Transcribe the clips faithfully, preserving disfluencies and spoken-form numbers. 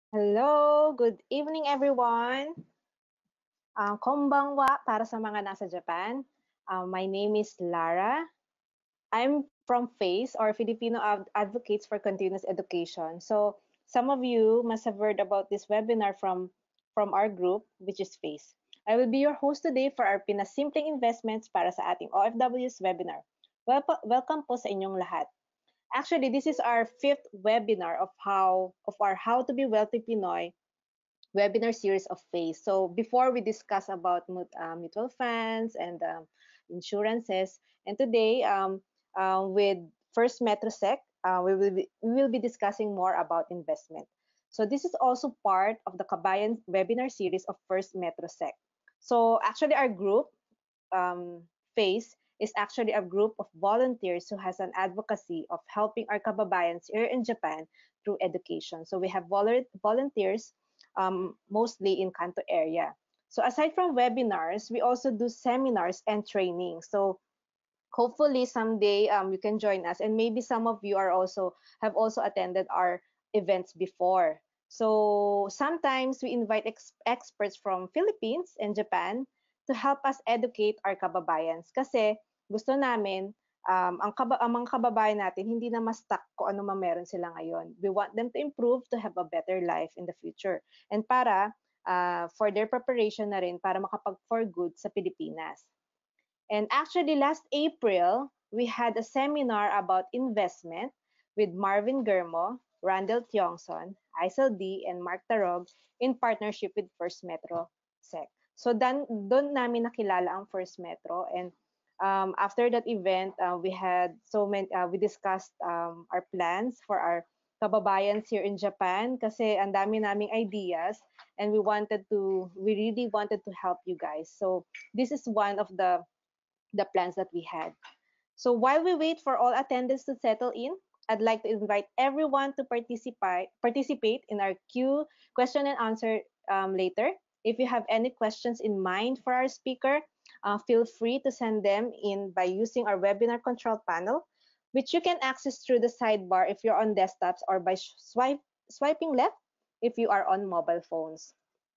Hello, good evening everyone. Um, konbanwa para sa mga nasa Japan. Um, my name is Lara. I'm from FACE or Filipino Ad- Advocates for Continuous Education. So some of you must have heard about this webinar from from our group, which is FACE. I will be your host today for our Pinasimpleng Investments para sa ating O F Ws webinar. Welp- welcome po sa inyong lahat. Actually, this is our fifth webinar of how of our How to be Wealthy Pinoy webinar series of FACE. So before we discuss about uh, mutual funds and um, insurances, and today um, uh, with First Metrosec, uh, we will be, we will be discussing more about investment. So this is also part of the Kabayan webinar series of First Metrosec. So actually, our group um, FACE is actually a group of volunteers who has an advocacy of helping our kababayans here in Japan through education. So we have volunteers um, mostly in Kanto area. So aside from webinars, we also do seminars and training. So hopefully someday um, you can join us, and maybe some of you are also have also attended our events before. So sometimes we invite ex- experts from Philippines and Japan to help us educate our kababayans kasi gusto namin um, ang, kaba- ang mga kababayan natin hindi na ma-stuck kung ano man meron sila ngayon. We want them to improve to have a better life in the future, and para uh, for their preparation na rin para makapag-for good sa Pilipinas. And actually, last April, we had a seminar about investment with Marvin Germo, Randall Tiongson, Isel D, and Mark Tarog in partnership with First Metro Sec. So dan, doon namin nakilala ang First Metro, and um, after that event, uh, we had so many, uh, we discussed um, our plans for our kababayans here in Japan kasi ang dami naming ideas, and we wanted to, we really wanted to help you guys. So this is one of the the plans that we had. So while we wait for all attendants to settle in, I'd like to invite everyone to participate participate in our Q question and answer um, later. If you have any questions in mind for our speaker, uh, feel free to send them in by using our webinar control panel, which you can access through the sidebar if you're on desktops or by swipe, swiping left if you are on mobile phones.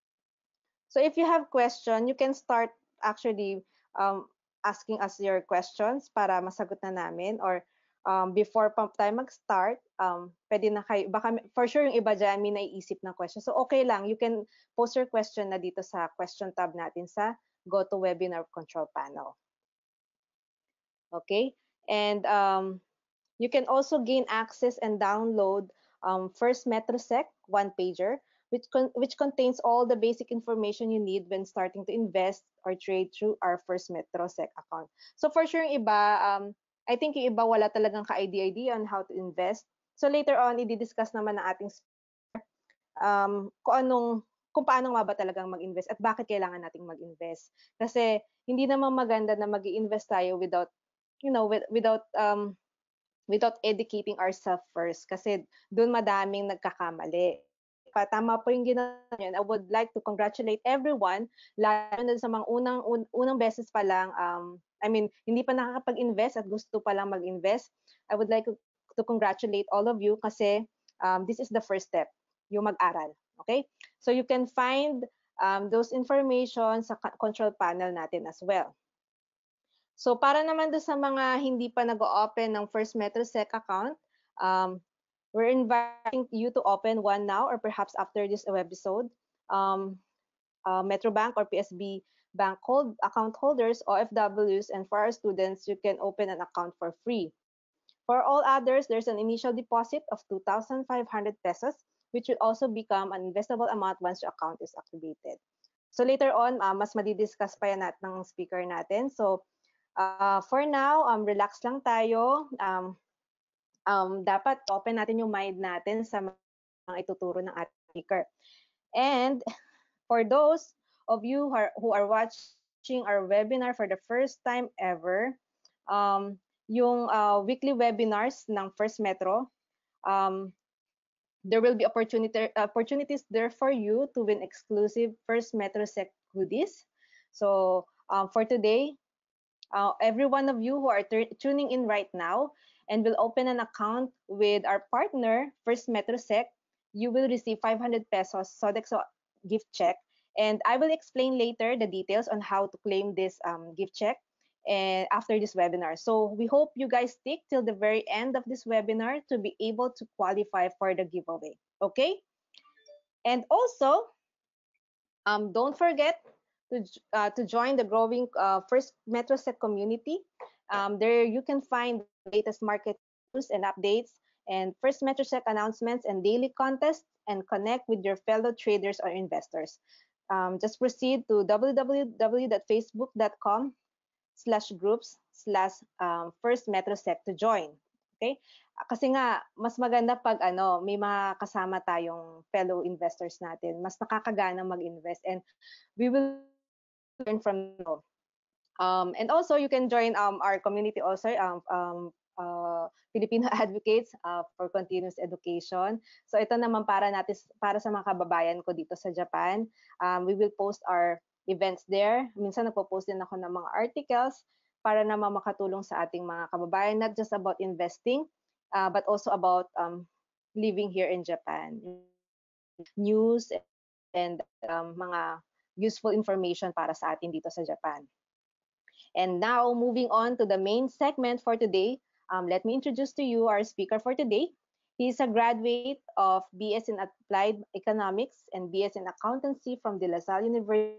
So if you have question, you can start actually um, asking us your questions para masagot na namin, or um, before pa tayo mag-start, um, pwede na kayo, baka for sure yung iba dyan may naiisip na question. So okay lang, you can post your question na dito sa question tab natin sa GoToWebinar control panel. Okay? And um, you can also gain access and download um, First Metrosec one-pager, which, con which contains all the basic information you need when starting to invest or trade through our First Metrosec account. So for sure, yung iba, um, I think yung iba wala talagang ka-idea-idea on how to invest. So later on, i-discuss naman na ating um, kung anong kung paano nga ba talagang mag-invest at bakit kailangan nating mag-invest. Kasi hindi naman maganda na mag-invest tayo without, you know, with, without um, without educating ourselves first, kasi doon madaming nagkakamali. Pa, tama po yung ginawa yun. I would like to congratulate everyone, lalo na sa mga unang un, unang beses pa lang, um, I mean, hindi pa nakakapag-invest at gusto pa lang mag-invest. I would like to, to congratulate all of you kasi um, this is the first step, yung mag-aral. Okay? So you can find um, those information sa control panel natin as well. So para naman do sa mga hindi pa nag-open ng First Metrosec account, um, we're inviting you to open one now or perhaps after this episode. Um, uh, Metrobank or P S B Bank hold, account holders, O F Ws, and for our students, you can open an account for free. For all others, there's an initial deposit of two thousand five hundred pesos, which will also become an investable amount once your account is activated. So later on, uh, mas madidiscuss pa yan nat ng speaker natin. So uh, for now, um, relax lang tayo. Um, um, dapat open natin yung mind natin sa mga ituturo ng ating speaker. And for those of you who are, who are watching our webinar for the first time ever, um, yung uh, weekly webinars ng First Metro, um, there will be opportunity, opportunities there for you to win exclusive First Metro Sec goodies. So um, for today, uh, every one of you who are tuning in right now and will open an account with our partner, First Metrosec, you will receive five hundred pesos Sodexo gift check. And I will explain later the details on how to claim this um, gift check and after this webinar. So we hope you guys stick till the very end of this webinar to be able to qualify for the giveaway. Okay? And also, um, don't forget to, uh, to join the growing uh, First MetroSec community. Um, there you can find the latest market news and updates and First MetroSec announcements and daily contests and connect with your fellow traders or investors. Um, just proceed to w w w dot facebook dot com slash groups slash um, First MetroSec to join. Okay? Kasi nga, mas maganda pag ano, may mga kasama tayong fellow investors natin. Mas nakakagana mag-invest and we will learn from them. Um, and also, you can join um, our community also, um, um, uh, Filipino Advocates uh, for Continuous Education. So ito naman para natin, para sa mga kababayan ko dito sa Japan. Um, we will post our events there. Minsan nagpo-post din ako ng mga articles para naman makatulong sa ating mga kababayan, not just about investing, uh, but also about um, living here in Japan. News and um, mga useful information para sa atin dito sa Japan. And now, moving on to the main segment for today, um, let me introduce to you our speaker for today. He is a graduate of B S in Applied Economics and B S in Accountancy from De La Salle University.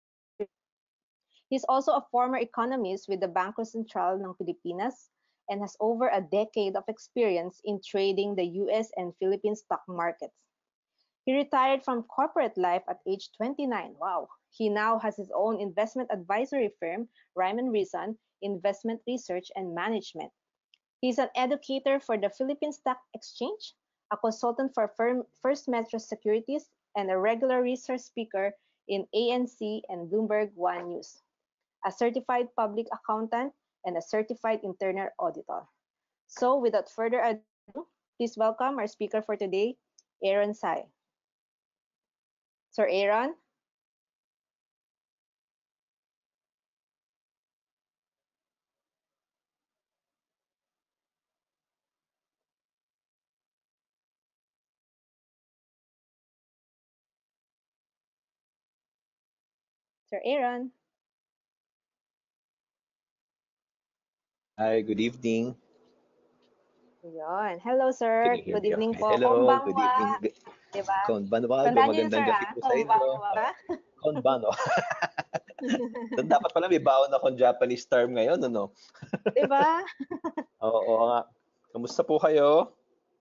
He's also a former economist with the Bangko Sentral ng Pilipinas and has over a decade of experience in trading the U S and Philippine stock markets. He retired from corporate life at age twenty-nine. Wow. He now has his own investment advisory firm, Ryman Reason Investment Research and Management. He's an educator for the Philippine Stock Exchange, a consultant for firm, First Metro Securities, and a regular research speaker in A N C and Bloomberg One News, a certified public accountant, and a certified internal auditor. So without further ado, please welcome our speaker for today, Aaron Sai. Sir Aaron? Sir Aaron? Hi, good evening. Yun. Hello, Can sir. you hear Good me evening okay? po. Hello, good Konbanwa. evening. Diba? Konbanwago, Tandaan niyo yun, sir, magandang gabi ah? po sa inyo. Konbanwa ba? Konbano. Dapat pala may baon akong Japanese term ngayon, ano? Diba? Oo nga. Kamusta po kayo?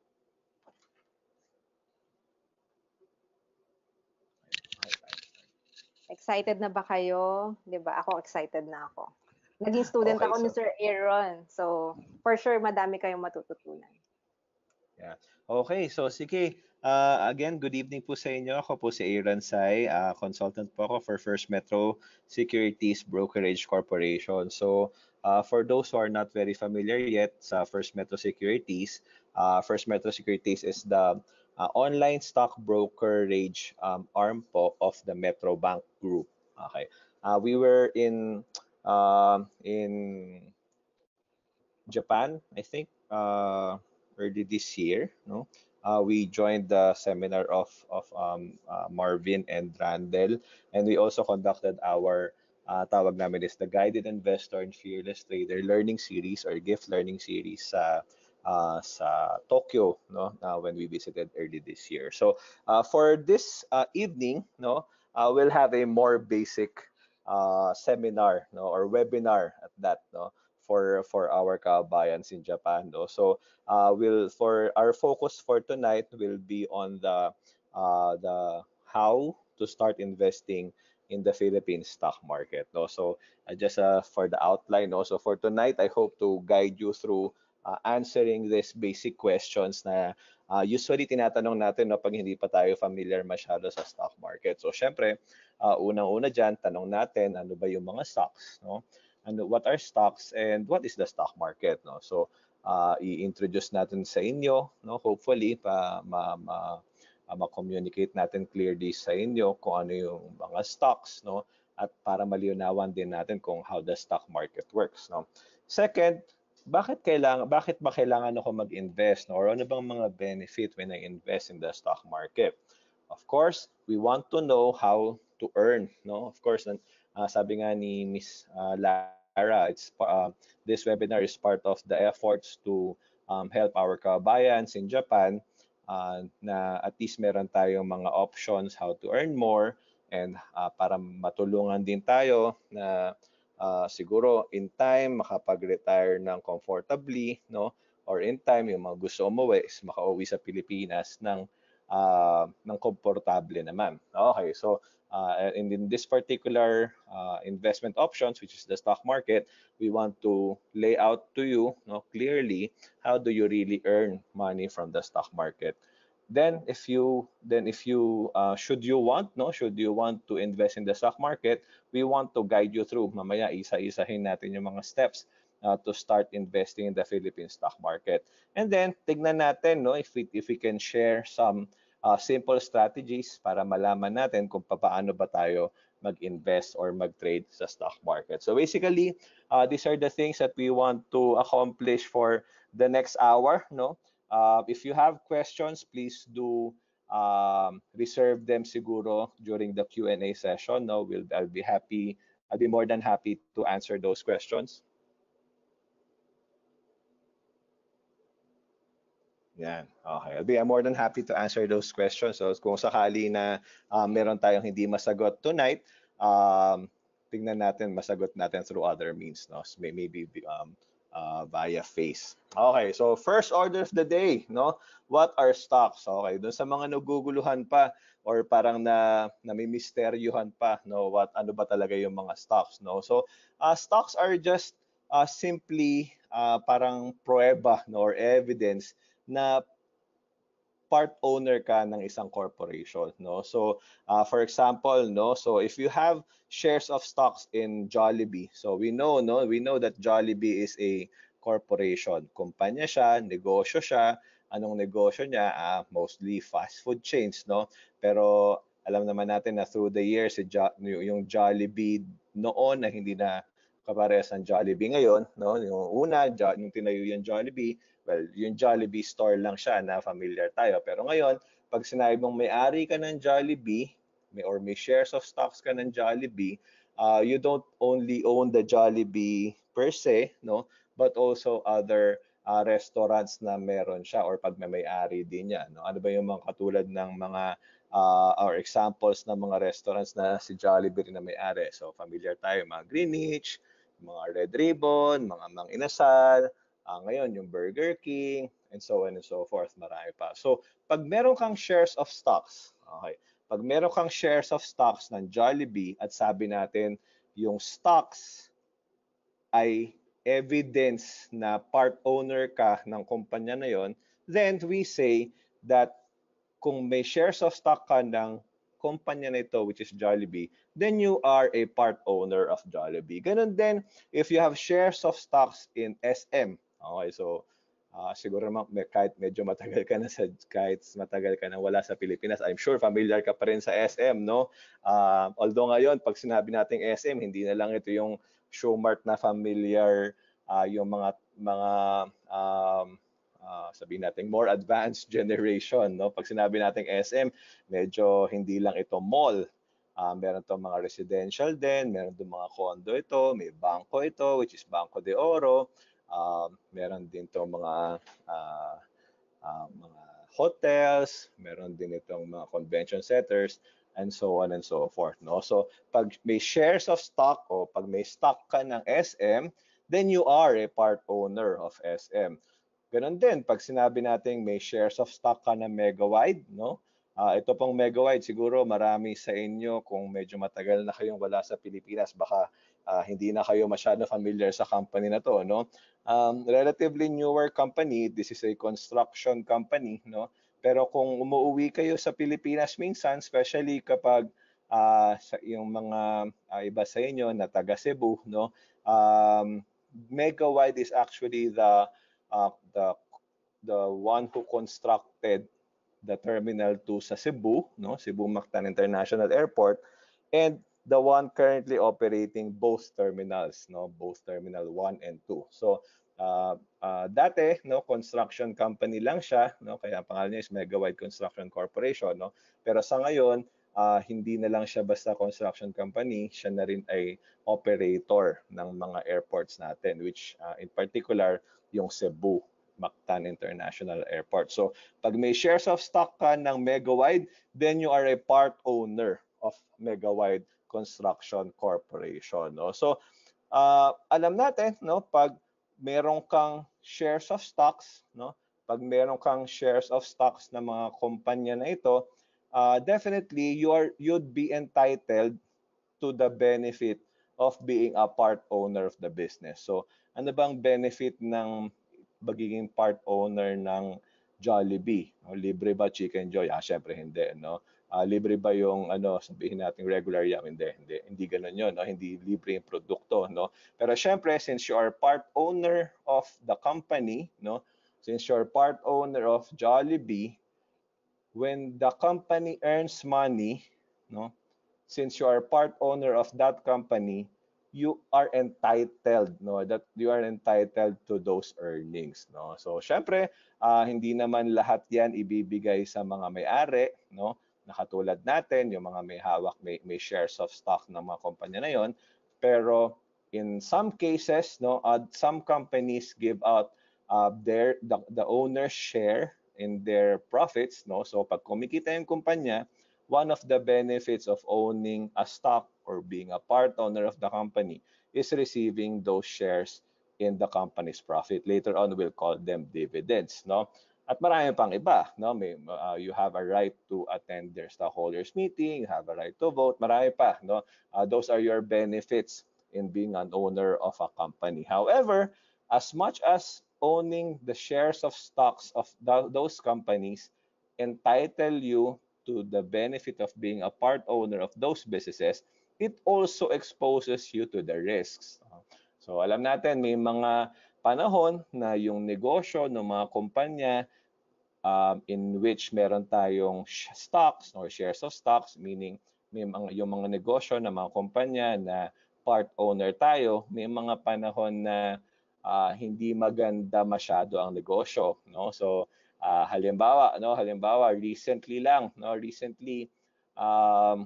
Excited na ba kayo? Diba? Ako excited na ako. Naging student Okay, ako ni so, Sir Aaron. So, for sure, madami kayong matututunan. yeah. Okay, so sige. Uh, again, good evening po sa inyo. Ako po si Aaron Sai, uh, consultant po ako for First Metro Securities Brokerage Corporation. So, uh, for those who are not very familiar yet sa First Metro Securities, uh, First Metro Securities is the uh, online stock brokerage um, arm po of the Metro Bank Group. Okay. Uh, we were in uh, in Japan, I think, uh, early this year. No, uh, we joined the seminar of of um, uh, Marvin and Randall, and we also conducted our uh, tawag namin is the Guided Investor and Fearless Trader Learning Series or Gift Learning Series sa uh, sa Tokyo, no, uh, when we visited early this year. So uh, for this uh, evening, no, uh, we'll have a more basic uh, seminar, no, or webinar at that, no, for for our kabayans in Japan. No? So uh, we'll for our focus for tonight will be on the uh, the how to start investing in the Philippine stock market. No? So uh, just uh, for the outline, also for tonight, I hope to guide you through uh, answering these basic questions na uh, usually tinatanong natin no, pag hindi pa tayo familiar masyado sa stock market. So syempre, uh, unang-una dyan, tanong natin ano ba yung mga stocks. No? And what are stocks and what is the stock market, no? So uh, i-introduce natin sa inyo, no, hopefully pa ma, ma, uh, ma-communicate natin clearly sa inyo kung ano yung mga stocks, no, at para malinawan din natin kung how the stock market works, no. Second, bakit kailangan bakit ba kailangan ako mag-invest, no? Or ano bang mga benefit when I invest in the stock market? Of course, we want to know how to earn, no? Of course, uh, sabi nga ni Miss uh, Lara, it's uh, this webinar is part of the efforts to um, help our kabayans in Japan uh, na at least meron tayong mga options how to earn more and uh, para matulungan din tayo na uh, siguro in time makapag-retire ng comfortably, no? Or in time yung mga gusto umuwi is makauwi sa Pilipinas ng uh, ng komportable naman. Okay, so uh, in, in this particular uh, investment options, which is the stock market, we want to lay out to you, no, clearly how do you really earn money from the stock market. Then if you then if you uh, should you want no should you want to invest in the stock market, we want to guide you through. Mamaya isa-isahin natin yung mga steps uh, to start investing in the Philippine stock market. And then tignan natin no if we if we can share some uh, simple strategies para malaman natin kung paano ba tayo mag-invest or mag-trade sa stock market. So basically, uh, these are the things that we want to accomplish for the next hour, no? Uh, if you have questions, please do um, reserve them siguro during the Q and A session. No, we'll I'll be happy. I'll be more than happy to answer those questions. Yan. Okay. I'll be more than happy to answer those questions. So kung sakali na um, meron tayong hindi masagot tonight, um, tingnan natin, masagot natin through other means. No? So maybe um, uh, via face. Okay, so first order of the day, no? What are stocks? Okay, doon sa mga naguguluhan pa or parang na namimisteryuhan pa, no? What ano ba talaga yung mga stocks, no? So, uh, stocks are just uh, simply uh, parang prueba, no, or evidence na part owner ka ng isang corporation, no? So uh, for example, no, so if you have shares of stocks in Jollibee, so we know, no, we know that Jollibee is a corporation, kumpanya siya, negosyo siya. Anong negosyo niya? Uh, mostly fast food chains, no? Pero alam naman natin na through the years yung Jollibee noon na hindi na kaparehas ng Jollibee ngayon, no? Yung una, yung tinayo yung Jollibee, well, yung Jollibee store lang siya na familiar tayo. Pero ngayon, pag sinabi mong may-ari ka ng Jollibee, may, or may shares of stocks ka ng Jollibee, uh, you don't only own the Jollibee per se, no? But also other uh, restaurants na meron siya or pag may-ari din niya. No? Ano ba yung mga katulad ng mga uh, or examples ng mga restaurants na si Jollibee rin na may-ari? So familiar tayo, mga Greenwich, mga Red Ribbon, mga Mang Inasal, Uh, ngayon, yung Burger King, and so on and so forth, marami pa. So, pag meron kang shares of stocks, okay, pag meron kang shares of stocks ng Jollibee at sabi natin, yung stocks ay evidence na part owner ka ng kumpanya na yon, then we say that kung may shares of stock ka ng kumpanya na ito, which is Jollibee, then you are a part owner of Jollibee. Ganun din, if you have shares of stocks in S M, okay, so uh, siguro naman kahit medyo matagal ka na sa kahit matagal ka na wala sa Pilipinas, I'm sure familiar ka pa rin sa S M, no? Uh, although ngayon pag sinabi nating S M, hindi na lang ito yung Showmart na familiar, uh, yung mga mga um, uh, sabihin natin more advanced generation, no? Pag sinabi nating S M, medyo hindi lang ito mall. Uh, meron itong mga residential din, meron itong mga condo ito, may bangko ito, which is Banco de Oro. Uh, meron din itong mga uh, uh, mga hotels, meron din itong mga convention centers, and so on and so forth, no? So, pag may shares of stock o pag may stock ka ng S M, then you are a part owner of S M. Ganon din, pag sinabi nating may shares of stock ka ng Megawide, no? Uh, ito pong Megawide, siguro marami sa inyo kung medyo matagal na kayong wala sa Pilipinas, baka uh, hindi na kayo masyado familiar sa company na to, no? Um, relatively newer company, this is a construction company, no? Pero kung umuwi kayo sa Pilipinas minsan, especially kapag uh, sa yung mga uh, iba sa inyo na taga Cebu, no? Um, Megawide is actually the uh, the the one who constructed the Terminal two sa Cebu, no? Cebu Mactan International Airport, and the one currently operating both terminals, no? Both Terminal one and two. So, Uh, uh, dati, no, construction company lang siya, no, kaya ang pangalan niya is Megawide Construction Corporation, no. Pero sa ngayon, uh, hindi na lang siya basta construction company, siya na rin ay operator ng mga airports natin, which uh, in particular yung Cebu Mactan International Airport. So pag may shares of stock ka ng Megawide, then you are a part owner of Megawide Construction Corporation, no. So uh, alam natin, no, pag meron kang shares of stocks, no, pag meron kang shares of stocks ng mga kumpanya na ito, uh, definitely you are you'd be entitled to the benefit of being a part owner of the business. So, ano bang benefit ng magiging part owner ng Jollibee? O, libre ba Chicken Joy? Ah, syempre hindi, no? Uh, libre ba yung ano, sabihin natin regular yam? Hindi, hindi, hindi ganoon 'yon, no? Hindi libre yung produkto, no? Pero syempre, since you are part owner of the company, no? Since you're part owner of Jollibee, when the company earns money, no? Since you are part owner of that company, you are entitled, no, that you are entitled to those earnings, no. So syempre, uh, hindi naman lahat 'yan ibibigay sa mga may-ari, no. Nakatulad natin, yung mga may hawak, may, may shares of stock ng mga kumpanya na 'yon. Pero in some cases, no, uh, some companies give out uh, their the, the owner's share in their profits, no. So pag kumikita yung kumpanya, one of the benefits of owning a stock or being a part owner of the company is receiving those shares in the company's profit. Later on, we'll call them dividends, no? At marami pang iba, no? May, uh, you have a right to attend their stockholders meeting, you have a right to vote, marami pa, no? Uh, those are your benefits in being an owner of a company. However, as much as owning the shares of stocks of th those companies entitle you to the benefit of being a part owner of those businesses, it also exposes you to the risks. So alam natin, may mga panahon na yung negosyo ng mga kumpanya um, in which meron tayong stocks or shares of stocks, meaning may mga, yung mga negosyo ng mga kumpanya na part owner tayo, may mga panahon na uh, hindi maganda masyado ang negosyo, no? So Uh, halimbawa, no, halimbawa recently lang, no, recently um,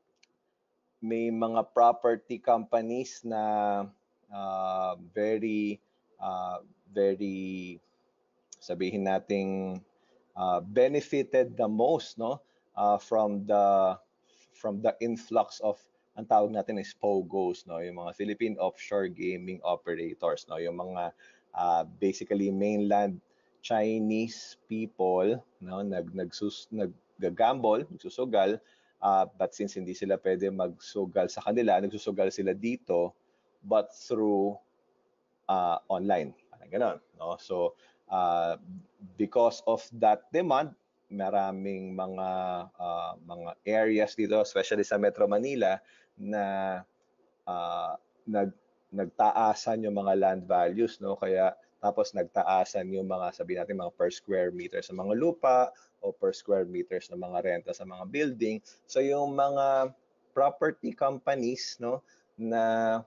may mga property companies na uh, very uh, very sabihin nating uh, benefited the most, no, uh, from the from the influx of ang tawag natin is POGOs, no, yung mga Philippine Offshore Gaming Operators, no, yung mga uh, basically mainland Chinese people, no, nag nagsus naggagamble, nagsusugal, uh, but since hindi sila pwede magsugal sa kanila, nagsusugal sila dito but through uh, online. Parang gano'n, no? So, uh, because of that demand, maraming mga uh, mga areas dito, especially sa Metro Manila, na uh, nag nagtaasan yung mga land values, no? Kaya tapos nagtaasan yung mga, sabihin natin, mga per square meters sa mga lupa o per square meters ng mga renta sa mga building. So yung mga property companies, no, na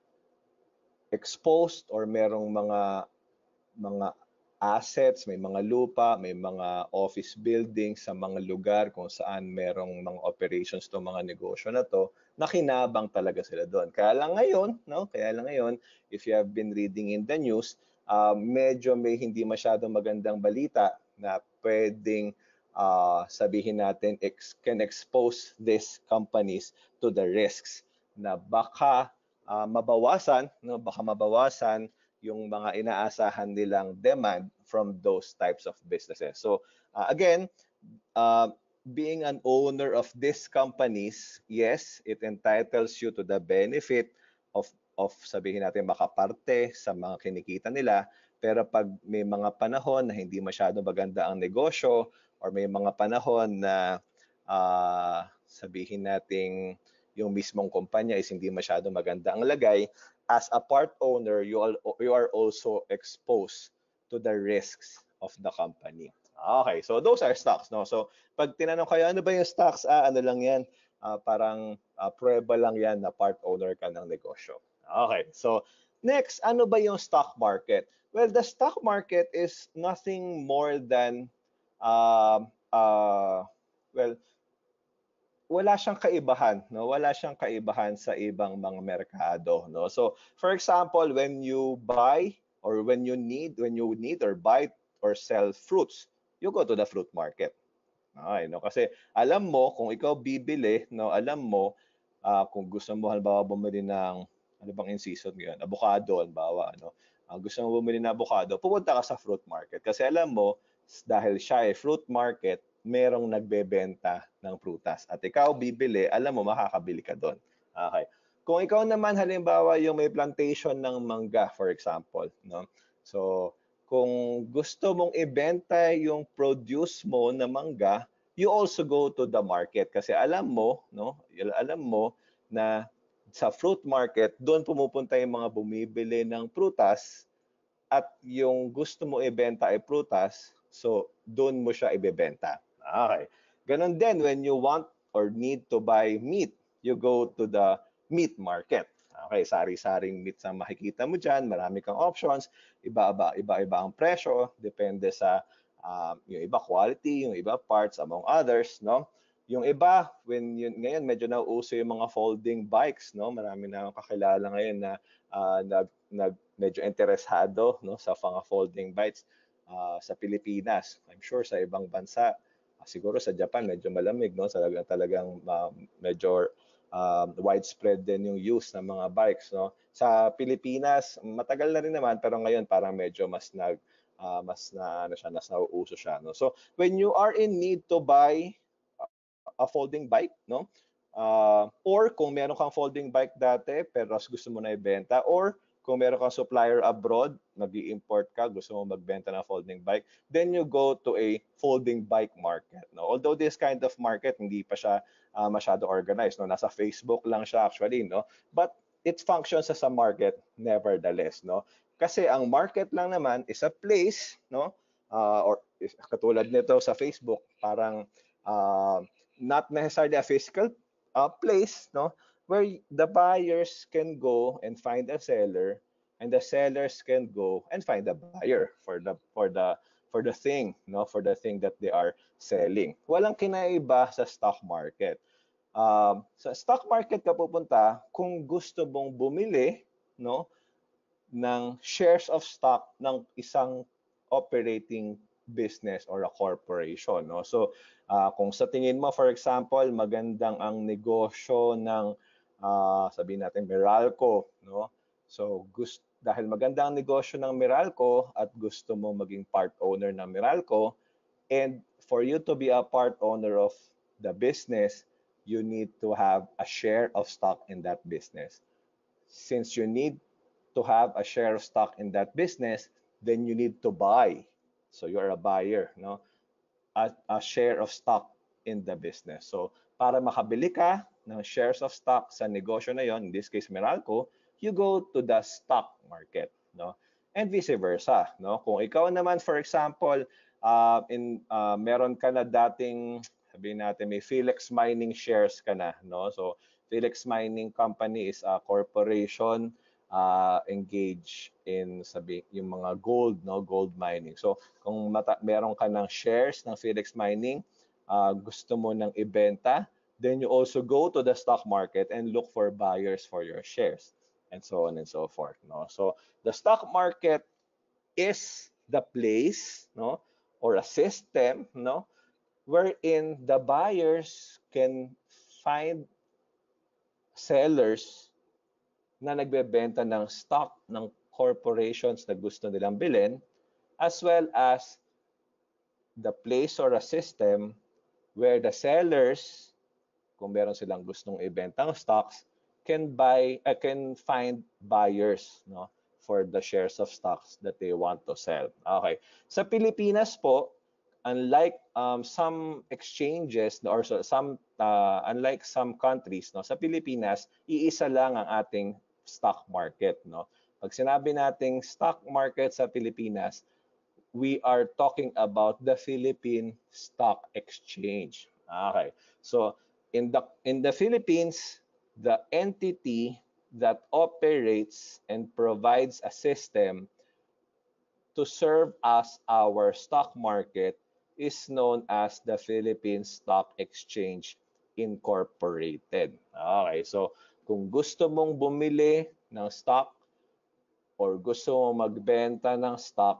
exposed or merong mga mga assets, may mga lupa, may mga office buildings sa mga lugar kung saan merong mga operations to mga negosyo na to, nakinabang talaga sila doon. Kaya lang ngayon, no? Kaya lang ngayon, if you have been reading in the news, uh, medyo may hindi masyadong magandang balita na pwedeng uh, sabihin natin ex can expose these companies to the risks na baka uh, mabawasan, no? Baka mabawasan yung mga inaasahan nilang demand from those types of businesses. So uh, again, uh, being an owner of these companies, yes, it entitles you to the benefit of of sabihin natin makaparte sa mga kinikita nila, pero pag may mga panahon na hindi masyado maganda ang negosyo or may mga panahon na uh, sabihin nating yung mismong kumpanya is hindi masyado maganda ang lagay, as a part owner, you are, you are also exposed to the risks of the company. Okay, so those are stocks, no? So pag tinanong kayo, ano ba yung stocks? Ah, ano lang yan? Uh, parang uh, prueba lang yan na part owner ka ng negosyo. Okay, so Next, ano ba yung stock market? Well, the stock market is nothing more than um uh, well, wala siyang kaibahan, no? Wala siyang kaibahan sa ibang mga merkado, no? So, for example, when you buy or when you need, when you need or buy or sell fruits, you go to the fruit market. Okay, no? Kasi alam mo kung ikaw bibili, no, alam mo ah, kung gusto mo halimbawa bumili ng ano bang in season ngayon, avocado halimbawa, ano. Ah, gusto mo bumili ng avocado, pupunta ka sa fruit market kasi alam mo dahil siya ay fruit market, merong nagbebenta ng prutas at ikaw bibili, alam mo makakabili ka doon. Okay. Kung ikaw naman halimbawa yung may plantation ng mangga for example, no. So, kung gusto mong ibenta yung produce mo na mangga, you also go to the market kasi alam mo, no? Alam mo na sa fruit market, doon pumupunta yung mga bumibili ng prutas at yung gusto mo ibenta ay prutas, so doon mo siya ibebenta. Okay. Ganon din when you want or need to buy meat, you go to the meat market. Okay, sari-saring meat ang makikita mo dyan, marami kang options, iba-iba, iba-iba ang presyo, depende sa um, yung iba quality, yung iba parts, among others, no? Yung iba, when yun, ngayon medyo nauuso yung mga folding bikes, no? Marami na akong kakilala ngayon na uh, nag, nag medyo interesado, no, sa mga folding bikes uh, sa Pilipinas. I'm sure sa ibang bansa, uh, siguro sa Japan medyo malamig, no, sa talagang, talagang uh, medyo um, widespread din yung use ng mga bikes, no. Sa Pilipinas, matagal na rin naman pero ngayon parang medyo mas nag uh, mas na ano siya, mas nauuso siya, no. So when you are in need to buy a folding bike, no? Uh, or kung meron kang folding bike dati pero gusto mo na ibenta, or kung meron kang supplier abroad, nag-i-import ka, gusto mo magbenta ng folding bike, then you go to a folding bike market. No? Although this kind of market, hindi pa siya uh, masyado organized. No? Nasa Facebook lang siya actually. No? But it functions as a market nevertheless. No? Kasi ang market lang naman is a place, no? Uh, or katulad nito sa Facebook, parang uh, not necessarily a physical uh, place, no, where the buyers can go and find a seller, and the sellers can go and find a buyer for the for the for the thing, no, for the thing that they are selling. Walang kinaiba sa stock market. Um, sa stock market ka pupunta kung gusto mong bumili, no, ng shares of stock ng isang operating business or a corporation, no? So, uh, kung sa tingin mo, for example, magandang ang negosyo ng, uh, sabihin natin, Meralco, no? So, gusto, dahil maganda ang negosyo ng Meralco at gusto mo maging part owner ng Meralco, and for you to be a part owner of the business, you need to have a share of stock in that business. Since you need to have a share of stock in that business, then you need to buy. So you're a buyer, no? A, a share of stock in the business. So para makabili ka ng shares of stock sa negosyo na yon, in this case Meralco, you go to the stock market, no? And vice versa, no? Kung ikaw naman, for example, uh, in uh, meron ka na dating, sabihin natin, may Philex Mining shares ka na, no? So Philex Mining Company is a corporation uh, engage in sabi yung mga gold, no, gold mining. So kung mata, meron ka ng shares ng Philex Mining, uh, gusto mo nang ibenta, then you also go to the stock market and look for buyers for your shares, and so on and so forth, no. So the stock market is the place, no, or a system, no, wherein the buyers can find sellers na nagbebenta ng stock ng corporations na gusto nilang bilhin, as well as the place or a system where the sellers, kung meron silang gustong ibentang stocks, can buy, uh, can find buyers, no, for the shares of stocks that they want to sell. Okay. Sa Pilipinas po, unlike um, some exchanges or some uh, unlike some countries, no, sa Pilipinas iisa lang ang ating stock market, no. Pag sinabi nating stock market sa Pilipinas, we are talking about the Philippine Stock Exchange. Okay. So in the in the Philippines, the entity that operates and provides a system to serve as our stock market is known as the Philippine Stock Exchange Incorporated. Okay, so kung gusto mong bumili ng stock or gusto mong magbenta ng stock,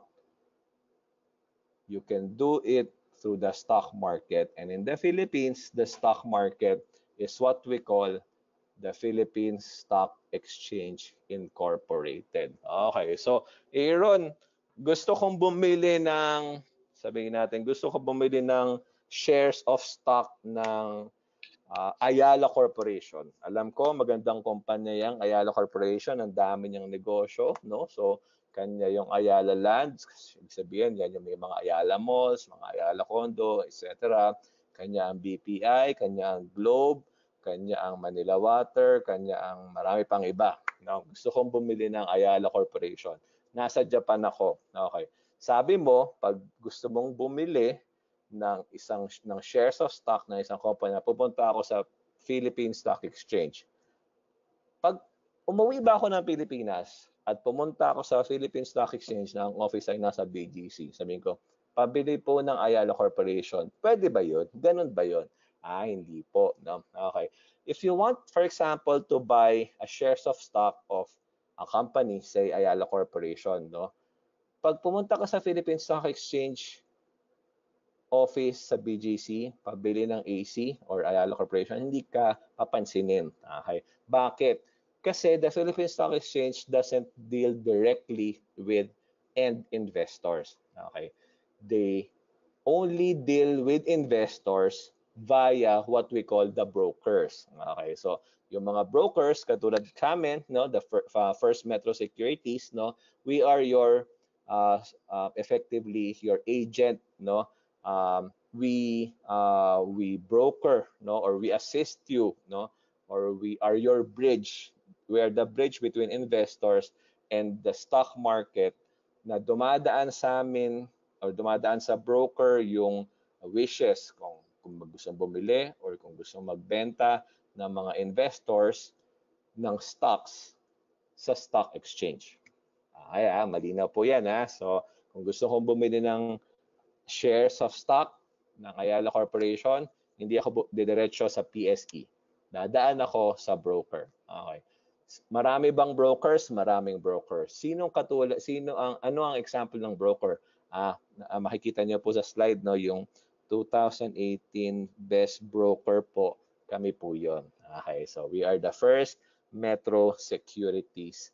you can do it through the stock market. And in the Philippines, the stock market is what we call the Philippine Stock Exchange Incorporated. Okay, so Aaron, gusto kong bumili ng, sabihin natin, gusto kong bumili ng shares of stock ng uh, Ayala Corporation. Alam ko, magandang kumpanya yung Ayala Corporation, ang dami niyang negosyo, no? So, kanya yung Ayala Lands, ibig sabihin, yan yung may mga Ayala Malls, mga Ayala Condo, et cetera. Kanya ang B P I, kanya ang Globe, kanya ang Manila Water, kanya ang marami pang iba. No? Gusto kong bumili ng Ayala Corporation. Nasa Japan ako. Okay. Sabi mo, pag gusto mong bumili ng isang ng shares of stock ng isang company, pupunta ako sa Philippine Stock Exchange. Pag umuwi ba ako ng Pilipinas at pumunta ako sa Philippine Stock Exchange na ang office ay nasa B G C, sabihin ko, pabili po ng Ayala Corporation. Pwede ba yun? Ganun ba yun? Ah, hindi po. No? Okay. If you want, for example, to buy a shares of stock of a company, say Ayala Corporation, no? Pag pumunta ka sa Philippine Stock Exchange office sa B G C, pabili ng A C or Ayala Corporation, hindi ka papansinin. Okay. Bakit? Kasi the Philippine Stock Exchange doesn't deal directly with end investors. Okay. They only deal with investors via what we call the brokers. Okay, so yung mga brokers katulad namin, no, the uh, First Metro Securities, no, we are your uh, uh, effectively your agent, no. Um, we uh, we broker, no, or we assist you, no, or we are your bridge. We are the bridge between investors and the stock market na dumadaan sa amin or dumadaan sa broker yung wishes kung, kung gusto bumili or kung gusto magbenta ng mga investors ng stocks sa stock exchange. Ay, ah, malinaw po yan. Ha? So, kung gusto kong bumili ng shares of stock ng Ayala Corporation, hindi ako didiretso sa P S E. Dadaan ako sa broker. Okay. Marami bang brokers? Maraming brokers. Sinong katulad, sino ang, ano ang example ng broker? Ah, makikita niyo po sa slide, no, yung two thousand eighteen best broker po, kami po yon. Okay, so we are the first Metro Securities,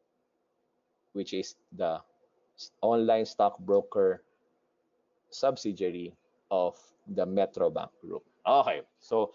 which is the online stock broker subsidiary of the Metro Bank Group. Okay, so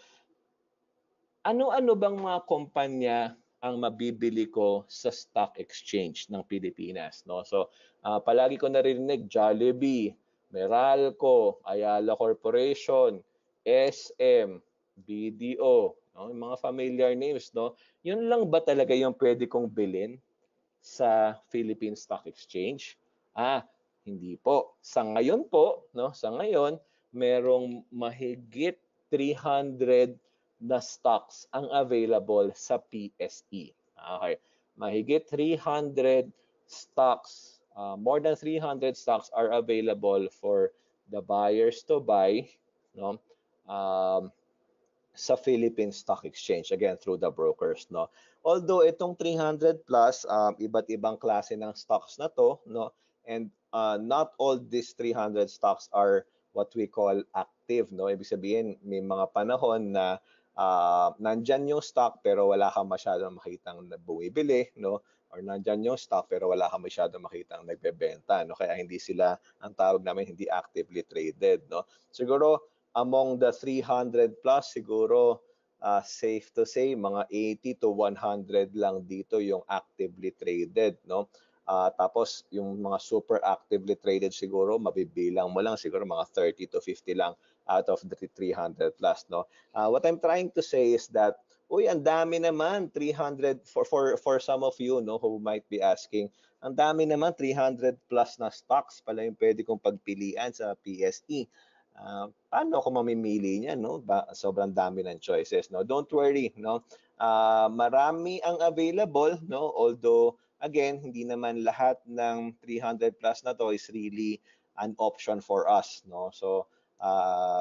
ano-ano bang mga kumpanya ang mabibili ko sa stock exchange ng Pilipinas, no? So, uh, palagi ko narinig Jollibee, Meralco, Ayala Corporation, S M, B D O, no? Yung mga familiar names, no? Yun lang ba talaga yung pwede kong bilhin sa Philippine Stock Exchange? Ah, hindi po. Sa ngayon po, no? Sa ngayon, merong mahigit three hundred na stocks ang available sa P S E. Okay. Mahigit three hundred stocks, uh, more than three hundred stocks are available for the buyers to buy, no? Um, sa Philippine Stock Exchange, again through the brokers, no. Although itong three hundred plus, um, iba't ibang klase ng stocks na to, no, and uh, not all these three hundred stocks are what we call active, no. Ibig sabihin may mga panahon na uh, nandyan yung stock pero wala kang masyadong makitang bumibili, no, or nandyan yung stock pero wala kang masyadong makitang nagbebenta, no, kaya hindi sila, ang tawag namin, hindi actively traded, no. Siguro among the three hundred plus, siguro uh, safe to say mga eighty to one hundred lang dito yung actively traded, no. Uh, tapos yung mga super actively traded siguro mabibilang mo lang, siguro mga thirty to fifty lang out of the three hundred plus, no. Uh, what I'm trying to say is that, uy, ang dami naman, three hundred, for for for some of you, no, who might be asking, ang dami naman, three hundred plus na stocks pala yung pwede kong pagpilian sa P S E. Uh, paano ako mamimili niyan, no? Ba, sobrang dami ng choices, no? Don't worry, no? Uh, marami ang available, no? Although, again, hindi naman lahat ng three hundred plus na to is really an option for us, no? So, uh,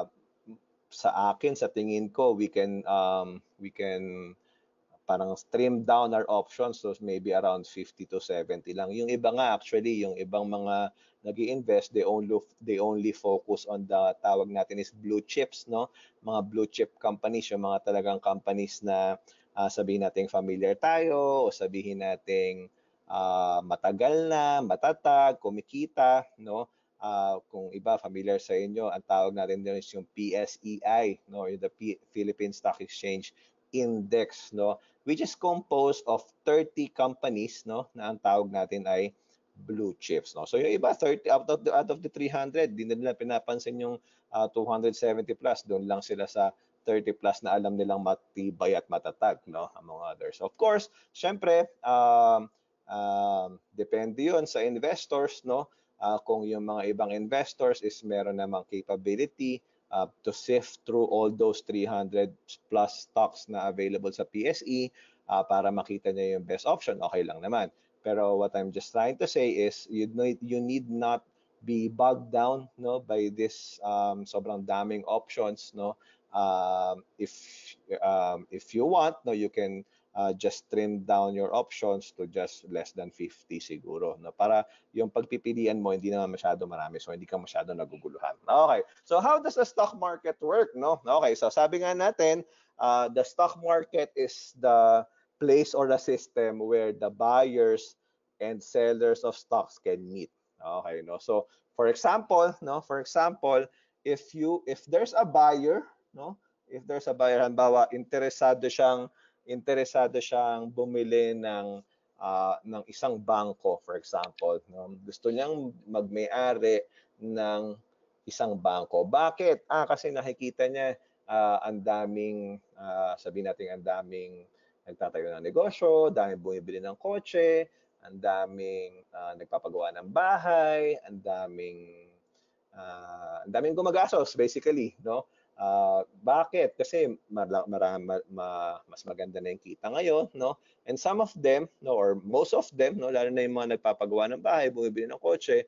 sa akin, sa tingin ko, we can um, we can parang trim down our options so maybe around fifty to seventy lang. Yung iba nga actually, yung ibang mga nag-i-invest, they only they only focus on the tawag natin is blue chips, no? Mga blue chip companies, yung mga talagang companies na uh, sabihin natin familiar tayo o sabihin nating uh, matagal na, matatag, kumikita, no? Uh, kung iba familiar sa inyo, ang tawag natin din is yung P S E I, no? Yung the P Philippine Stock Exchange Index, no? Which is composed of thirty companies, no, na ang tawag natin ay blue chips, no. So yung iba thirty out of the out of the three hundred, di na nila pinapansin yung uh, two hundred seventy plus, doon lang sila sa thirty plus na alam nilang matibay at matatag, no, among others. Of course, syempre, um, um, depende yun sa investors, no. Uh, kung yung mga ibang investors is meron namang capability uh, to sift through all those three hundred plus stocks na available sa P S E uh, para makita niya yung best option, okay lang naman. Pero what I'm just trying to say is you need, you need not be bogged down, no, by this um, sobrang daming options, no. Um, if um, if you want, no, you can uh, just trim down your options to just less than fifty siguro, no, para yung pagpipilian mo hindi naman masyado marami, so hindi ka masyado naguguluhan. Okay, so how does the stock market work, no? Okay, so sabi nga natin, uh, the stock market is the place or the system where the buyers and sellers of stocks can meet. Okay, no? So for example, no, for example, if you if there's a buyer, no, if there's a buyer, halimbawa interesado siyang interesado siyang bumili ng uh, ng isang bangko, for example, no? Gusto niyang magmay-ari ng isang bangko. Bakit? Ah, kasi nakikita niya uh, ang daming, uh, sabihin natin ang daming nagtatayo ng negosyo, daming bumibili ng kotse, ang daming uh, nagpapagawa ng bahay, ang daming uh, ang daming gumagastos basically, no? Uh, bakit? Kasi mara, mara, ma, ma, mas maganda na yung kita ngayon, no? And some of them, no, or most of them, no, lalo na yung mga nagpapagawa ng bahay, bumibili ng kotse,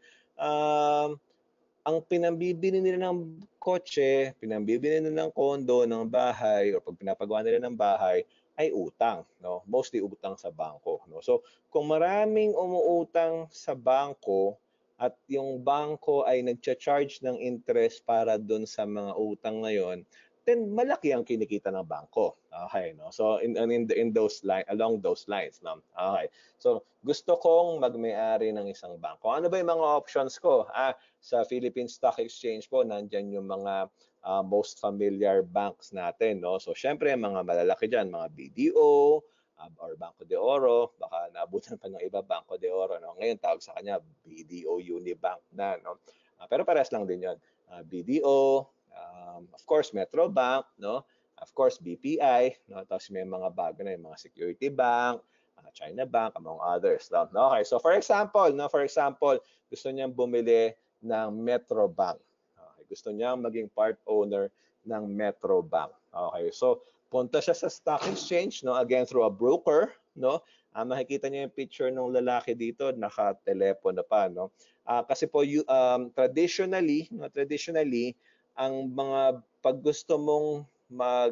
um, ang pinambibili nila ng kotse, pinambibili nila ng kondo, ng bahay, o pag pinapagawa nila ng bahay, ay utang, no? Mostly utang sa bangko, no? So, kung maraming umuutang sa bangko at yung bangko ay nagcha-charge ng interest para dun sa mga utang ngayon, then malaki ang kinikita ng bangko. Okay, no? So, in in, in those line along those lines, no? Okay. So, gusto kong magmay-ari ng isang bangko. Ano ba yung mga options ko? Ah, sa Philippine Stock Exchange po, nandyan yung mga uh, most familiar banks natin, no? So, syempre, mga malalaki dyan, mga B D O, uh, or Banco de Oro, baka naabutan pa ng iba, Banco de Oro, no? Ngayon, tawag sa kanya, B D O Unibank na, no? Uh, pero parehas lang din yun. Uh, B D O, um, of course, Metro Bank, no? Of course, B P I, no? Tapos may mga bago na yung mga Security Bank, uh, China Bank, among others. No? Okay, so for example, no, for example, gusto niyang bumili ng Metro Bank. Okay, gusto niyang maging part owner ng Metro Bank. Okay, so punta siya sa stock exchange, no, again through a broker, no. Uh, makikita niyo yung picture ng lalaki dito, naka-telepono pa, no. Uh, kasi po you, um, traditionally, no, traditionally ang mga pag gusto mong mag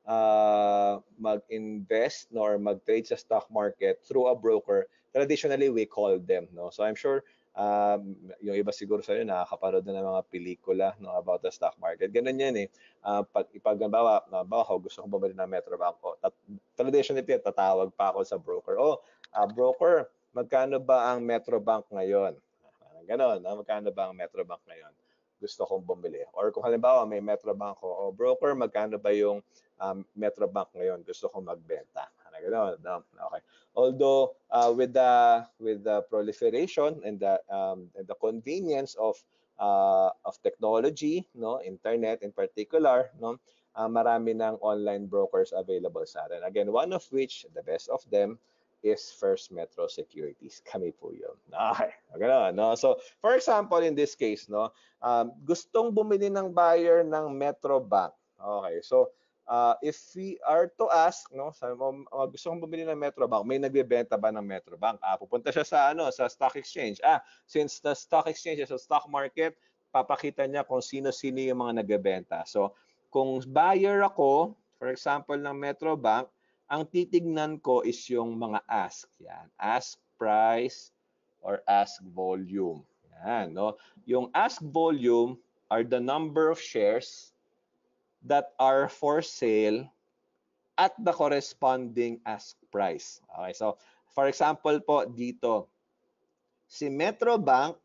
uh, mag-invest no, or mag-trade sa stock market through a broker, traditionally we call them, no. So I'm sure um, yung iba siguro sa inyo nakakapanood na ng mga pelikula, no, about the stock market. Ganun yan eh. Uh, pag ipagbawa, bawa ko gusto kong bumili ng Metro Bank ko. Tat traditionally tatawag pa ako sa broker. Oh, uh, broker, magkano ba ang Metro Bank ngayon? Ganon, no? Magkano ba ang Metro Bank ngayon? Gusto kong bumili. Or kung halimbawa may Metro Bank ko, oh, broker, magkano ba yung um, Metro Bank ngayon? Gusto kong magbenta. Ganon, no? Okay. Although uh, with the with the proliferation and the um, and the convenience of uh, of technology, no, internet in particular, no, uh, marami ng online brokers available sa atin. Again, one of which, the best of them, is First Metro Securities. Kami po yun. Okay. Ganun, no? So, for example, in this case, no, um, gustong bumili ng buyer ng Metro Bank. Okay. So, uh, if we are to ask, no, sa uh, gusto kong bumili ng Metro Bank, may nagbebenta ba ng Metro Bank? Ah, pupunta siya sa ano, sa stock exchange. Ah, since the stock exchange is a stock market, papakita niya kung sino-sino yung mga nagbebenta. So, kung buyer ako, for example, ng Metro Bank, ang titignan ko is yung mga ask. Yan. Ask price or ask volume. Yan, no? Yung ask volume are the number of shares that are for sale at the corresponding ask price. Okay, so for example po dito, si Metro Bank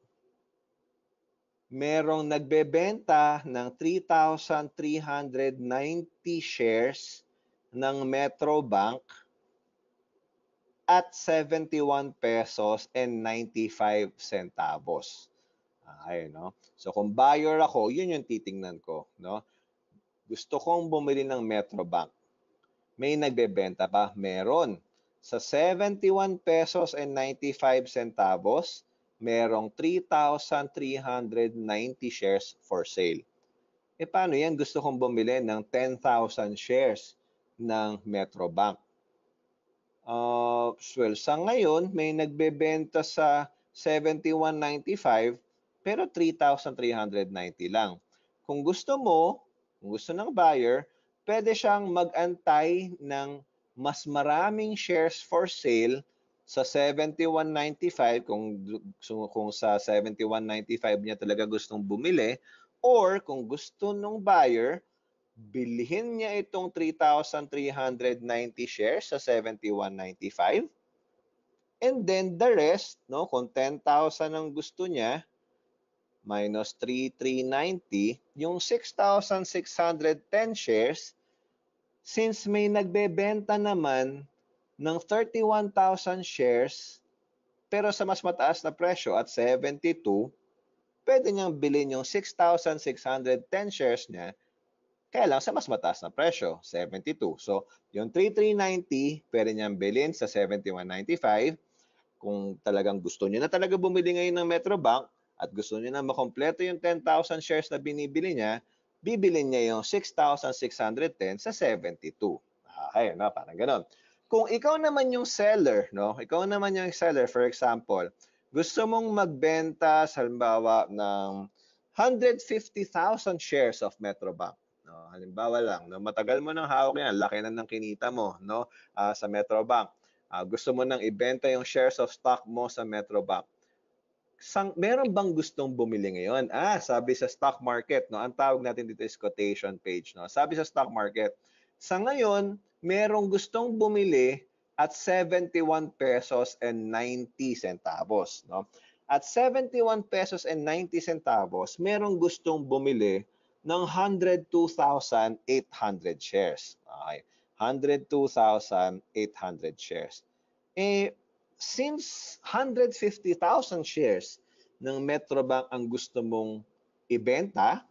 merong nagbebenta ng three thousand three hundred ninety shares ng Metro Bank at seventy-one pesos and ninety-five centavos. Okay, no? So kung buyer ako, yun yung titingnan ko, no? Gusto kong bumili ng Metro Bank. May nagbebenta pa? Meron. Sa seventy-one pesos and ninety-five centavos, merong three thousand three hundred ninety shares for sale. E paano yan? Gusto kong bumili ng ten thousand shares ng Metro Bank. Uh, well, sa ngayon, may nagbebenta sa seventy-one ninety-five pero three thousand three hundred ninety lang. Kung gusto mo, kung gusto ng buyer, pwede siyang mag-antay ng mas maraming shares for sale sa seventy-one ninety-five kung, kung sa seventy-one ninety-five niya talaga gustong bumili, or kung gusto ng buyer, bilhin niya itong three thousand three hundred ninety shares sa seventy-one ninety-five. And then the rest, no, kung ten thousand ang gusto niya, minus three thousand three hundred ninety, yung six thousand six hundred ten shares, since may nagbebenta naman ng thirty-one thousand shares, pero sa mas mataas na presyo at seventy-two, pwede niyang bilhin yung six thousand six hundred ten shares niya, kaya lang sa mas mataas na presyo, seventy-two. So, yung three thousand three hundred ninety, pwede niyang bilhin sa seventy-one ninety-five. Kung talagang gusto niyo na talaga bumili ngayon ng Metro Bank at gusto niyo na makompleto yung ten thousand shares na binibili niya, bibilin niya yung six thousand six hundred ten sa seventy-two. Okay, no? Parang ganon. Kung ikaw naman yung seller, no? Ikaw naman yung seller, for example, gusto mong magbenta, halimbawa, ng one hundred fifty thousand shares of Metro Bank. No, halimbawa lang, no, matagal mo nang hawak yan, laki na ng kinita mo, no, uh, sa Metro Bank. Uh, gusto mo nang ibenta yung shares of stock mo sa Metro Bank. Sang, meron bang gustong bumili ngayon? Ah, sabi sa stock market, no, ang tawag natin dito is quotation page, no. Sabi sa stock market, sa ngayon, merong gustong bumili at seventy-one pesos and ninety centavos, no. At seventy-one pesos and ninety centavos, merong gustong bumili ng one hundred two thousand eight hundred shares. Okay. one hundred two thousand eight hundred shares. Eh, since one hundred fifty thousand shares ng Metro Bank ang gusto mong ibenta,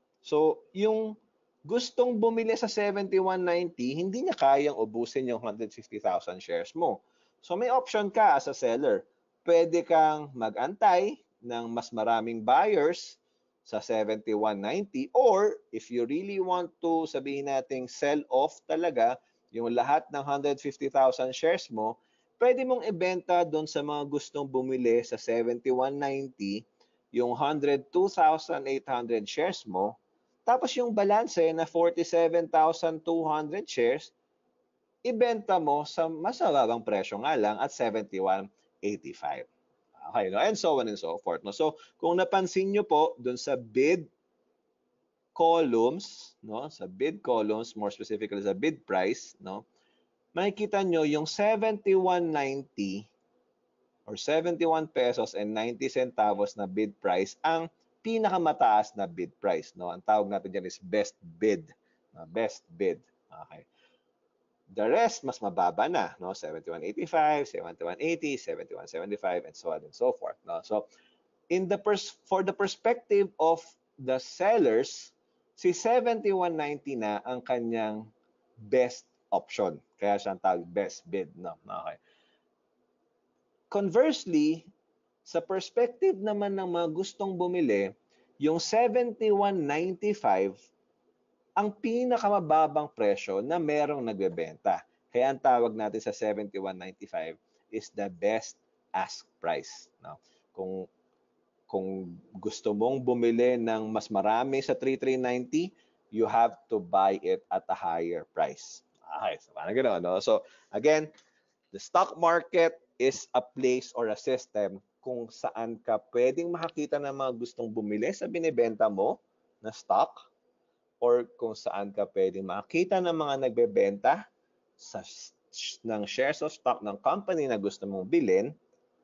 so yung gustong bumili sa seventy-one ninety, hindi niya kayang ubusin yung one hundred fifty thousand shares mo. So may option ka as a seller. Pwede kang mag-antay ng mas maraming buyers sa seventy-one ninety, or if you really want to, sabihin nating sell off talaga yung lahat ng one hundred fifty thousand shares mo, pwede mong ibenta doon sa mga gustong bumili sa seventy-one ninety yung one hundred two thousand eight hundred shares mo, tapos yung balance na forty-seven thousand two hundred shares, ibenta mo sa mas mababang presyo nga lang at seventy-one eighty-five. Okay, no? And so on and so forth. No? So, kung napansin nyo po, dun sa bid columns, no? Sa bid columns, more specifically sa bid price, no? Makikita nyo yung seventy-one ninety or seventy-one pesos and ninety centavos na bid price ang pinakamataas na bid price, no? Ang tawag natin diyan is best bid. No? Best bid. Okay. The rest, mas mababa na, no? seventy-one eighty-five, seventy-one eighty, seventy-one seventy-five, and so on and so forth. No? So, in the pers for the perspective of the sellers, si seventy-one ninety na ang kanyang best option. Kaya siyang tawag best bid. No? Okay. conversely, sa perspective naman ng mga gustong bumili, yung seventy-one ninety-five ang pinakamababang presyo na merong nagbebenta. Kaya ang tawag natin sa seventy-one ninety-five is the best ask price. No? Kung kung gusto mong bumili ng mas marami sa thirty-three ninety, you have to buy it at a higher price. Okay, so parang gano'n, no? So, again, the stock market is a place or a system kung saan ka pwedeng makakita ng mga gustong bumili sa binibenta mo na stock, or kung saan ka pwedeng makakita ng mga nagbebenta sa ng shares of stock ng company na gusto mong bilhin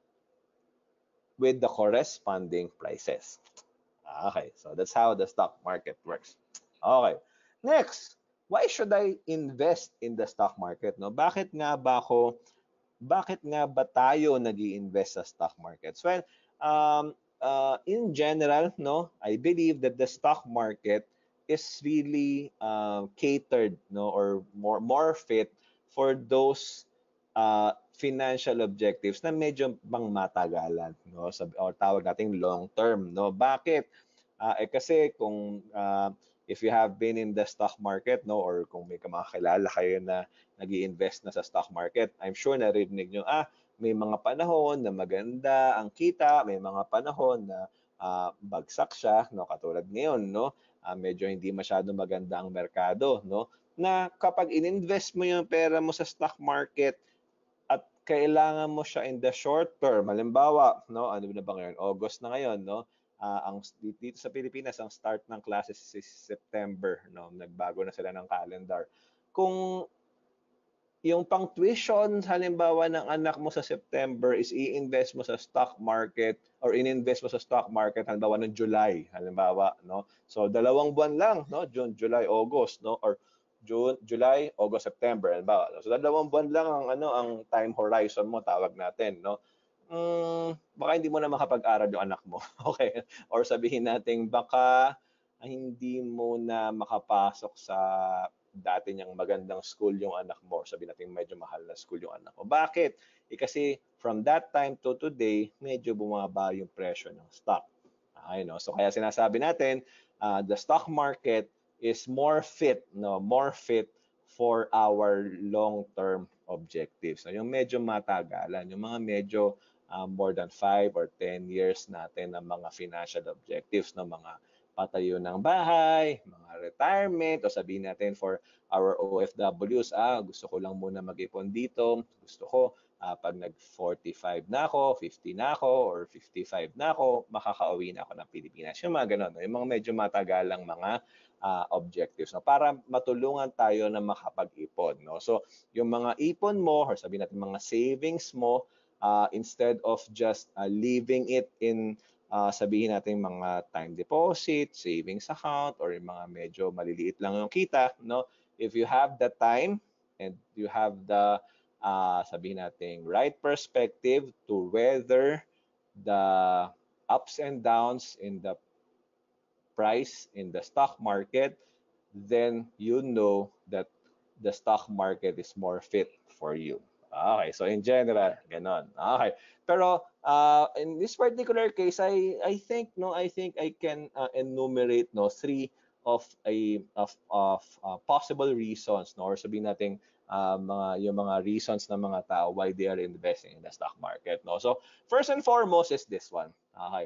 with the corresponding prices. Okay, so that's how the stock market works. Okay, next, why should I invest in the stock market? No, bakit nga ba ako, bakit nga ba tayo nag-i-invest sa stock markets? Well, um, uh, in general, no, I believe that the stock market is really uh, catered, no, or more more fit for those uh, financial objectives na medyo pang matagalan, no, sa or tawag nating long term, no. Bakit? Uh, eh kasi kung uh, if you have been in the stock market, no, or kung may kamakilala kayo na nag-i-invest na sa stock market, I'm sure narinig nyo, ah, may mga panahon na maganda ang kita, may mga panahon na uh, bagsak siya, no, katulad ngayon, no, uh, medyo hindi masyado maganda ang merkado, no, na kapag in-invest mo yung pera mo sa stock market at kailangan mo siya in the short term, halimbawa, no, ano na ba ngayon, August na ngayon, no, uh, ang dito sa Pilipinas ang start ng classes is September, no, nagbago na sila ng calendar. Kung yung pang tuition halimbawa ng anak mo sa September is i-invest mo sa stock market or in-invest mo sa stock market halimbawa ng July, halimbawa, no, so dalawang buwan lang, no, June, July, August, no, or June, July, August, September, halimbawa, so dalawang buwan lang ang ano ang time horizon mo, tawag natin, no. Mm, baka hindi mo na makapag-aral yung anak mo. Okay, or sabihin natin baka hindi mo na makapasok sa dati niyang magandang school yung anak mo, sabihin natin medyo mahal na school yung anak mo. Bakit? Eh kasi from that time to today, medyo bumaba yung presyo ng stock. Okay, no? So kaya sinasabi natin, uh, the stock market is more fit, no, more fit for our long-term objectives. So yung medyo matagalan, yung mga medyo uh, more than five or ten years natin ng mga financial objectives, no, mga patayo ng bahay, mga retirement, o sabihin natin for our O F Ws, ah, gusto ko lang muna mag-ipon dito, gusto ko uh, pag nag forty-five na ako, fifty na ako, or fifty-five na ako, makakauwi na ako ng Pilipinas. Yung mga ganun, no? Yung mga medyo matagalang mga uh, objectives, no? Para matulungan tayo na makapag-ipon. No? So, yung mga ipon mo, or sabihin natin mga savings mo, uh, instead of just uh, leaving it in Uh, sabihin natin mga time deposit, savings account, or yung mga medyo maliliit lang yung kita, no? If you have the time and you have the uh, sabihin natin right perspective to weather the ups and downs in the price in the stock market, then you know that the stock market is more fit for you. Okay, so in general, ganon. Okay. Pero uh, in this particular case, I I think no, I think I can uh, enumerate no three of a of of uh, possible reasons, no, or sabihin natin uh, mga yung mga reasons ng mga tao why they are investing in the stock market, no. So first and foremost is this one. Okay.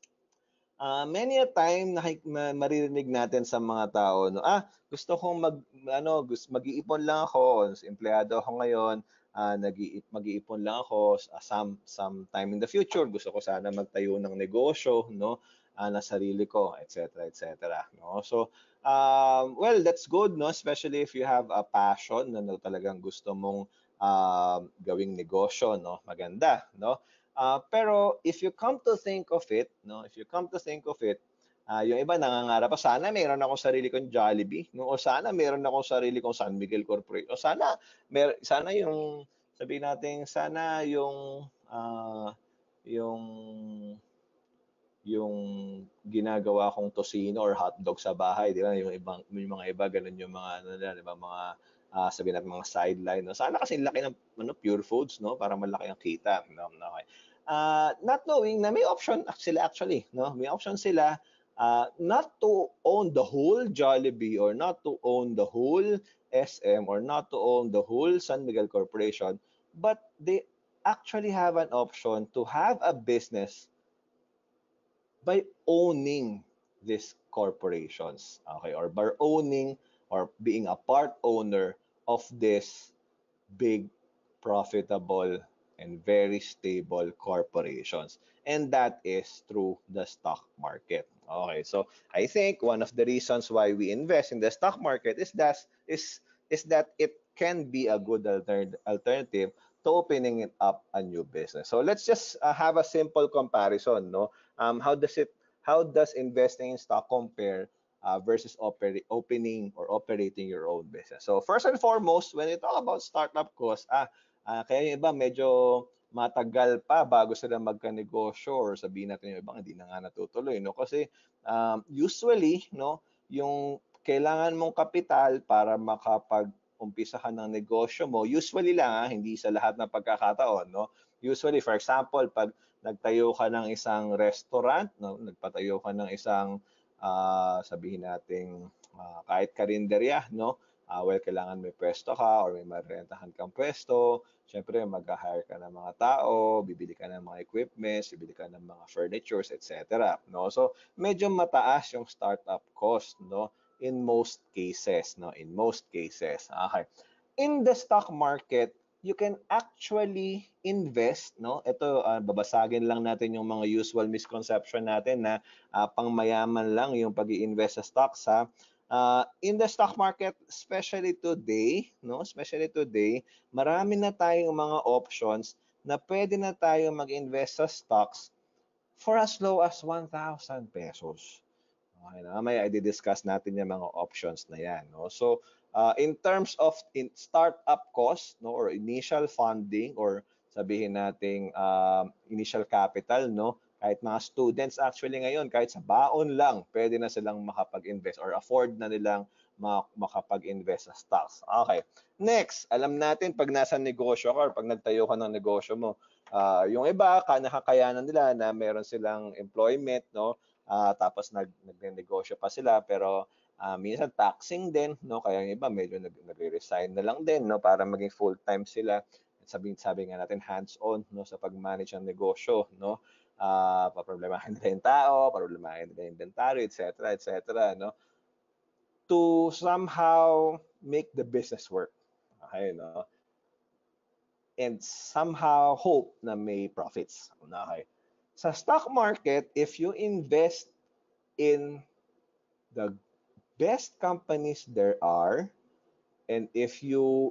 Uh, many a time na, na maririnig natin sa mga tao, no, ah, gusto kong mag ano, gusto mag-iipon lang ako, empleyado ako ngayon, uh, mag-iipon lang ako uh, some sometime in the future, gusto ko sana magtayo ng negosyo, no, uh, na sarili ko, et cetera et cetera, no. So, um, well, that's good, no, especially if you have a passion na no, talagang gusto mong uh, gawing negosyo, no, maganda, no. Uh, pero if you come to think of it, no, if you come to think of it, uh, yung iba nangangarap pa, sana meron akong sarili kong Jollibee, no, o sana meron akong sarili kong San Miguel Corporation, o sana mer sana yung sabihin natin, sana yung uh, yung yung ginagawa kong tocino or hotdog sa bahay, di ba? Yung ibang yung mga iba ganun yung mga ano nila, di ba? Mga uh, sabihin natin mga sideline, no? Sana kasi laki ng ano, Pure Foods, no? Para malaki ang kita, no? Okay. Uh, not knowing na may option sila actually, no? May option sila uh, not to own the whole Jollibee or not to own the whole S M or not to own the whole San Miguel Corporation, but they actually have an option to have a business by owning these corporations, okay, or by owning or being a part owner of this big, profitable, and very stable corporations. And that is through the stock market. Okay, so I think one of the reasons why we invest in the stock market is that is is that it can be a good alter alternative to opening it up a new business. So let's just uh, have a simple comparison, no? Um, how does it how does investing in stock compare uh, versus oper opening or operating your own business? So first and foremost, when you talk about startup costs, ah, ah kaya yung iba medyo matagal pa bago sila magka-negosyo or sabihin natin yung ibang hindi na nga natutuloy, no? Kasi um, usually, no, yung kailangan mong kapital para makapag-umpisa ka ng negosyo mo, usually lang, ah, hindi sa lahat ng pagkakataon, no? Usually, for example, pag nagtayo ka ng isang restaurant, no, nagpatayo ka ng isang uh, sabihin nating uh, kahit karinderya, no? Uh, well, kailangan may pwesto ka or may marentahan kang pwesto. Siyempre, mag-hire ka ng mga tao, bibili ka ng mga equipments, bibili ka ng mga furnitures, et cetera. No? So, medyo mataas yung startup cost, no? In most cases, no? In most cases. Okay. In the stock market, you can actually invest, no? Ito, uh, babasagin lang natin yung mga usual misconception natin na uh, pangmayaman lang yung pag-i-invest sa stocks, ha? Uh, in the stock market, especially today, no? Especially today, marami na tayong mga options na pwede na tayo mag-invest sa stocks for as low as one thousand pesos. Okay na, may i-discuss natin yung mga options na yan, no? So, uh, in terms of in startup cost, no, or initial funding, or sabihin nating uh, initial capital, no, kahit mga students actually ngayon, kahit sa baon lang, pwede na silang makapag-invest or afford na nilang makapag-invest sa stocks. Okay. Next, alam natin pag nasa negosyo ka or pag nagtayo ka ng negosyo mo, uh, yung iba, nakakayanan nila na meron silang employment, no? Uh, tapos nag nagnegosyo pa sila, pero uh, minsan taxing din, no? Kaya yung iba medyo nag nagre-resign na lang din, no, para maging full-time sila. Sabi sabi nga natin hands-on, no, sa pag-manage ng negosyo, no? Uh, paproblemahin nila yung tao, paproblemahin nila yung inventory, et cetera, et cetera, no? To somehow make the business work. Okay, no? And somehow hope na may profits. Okay. Sa stock market, if you invest in the best companies there are, and if you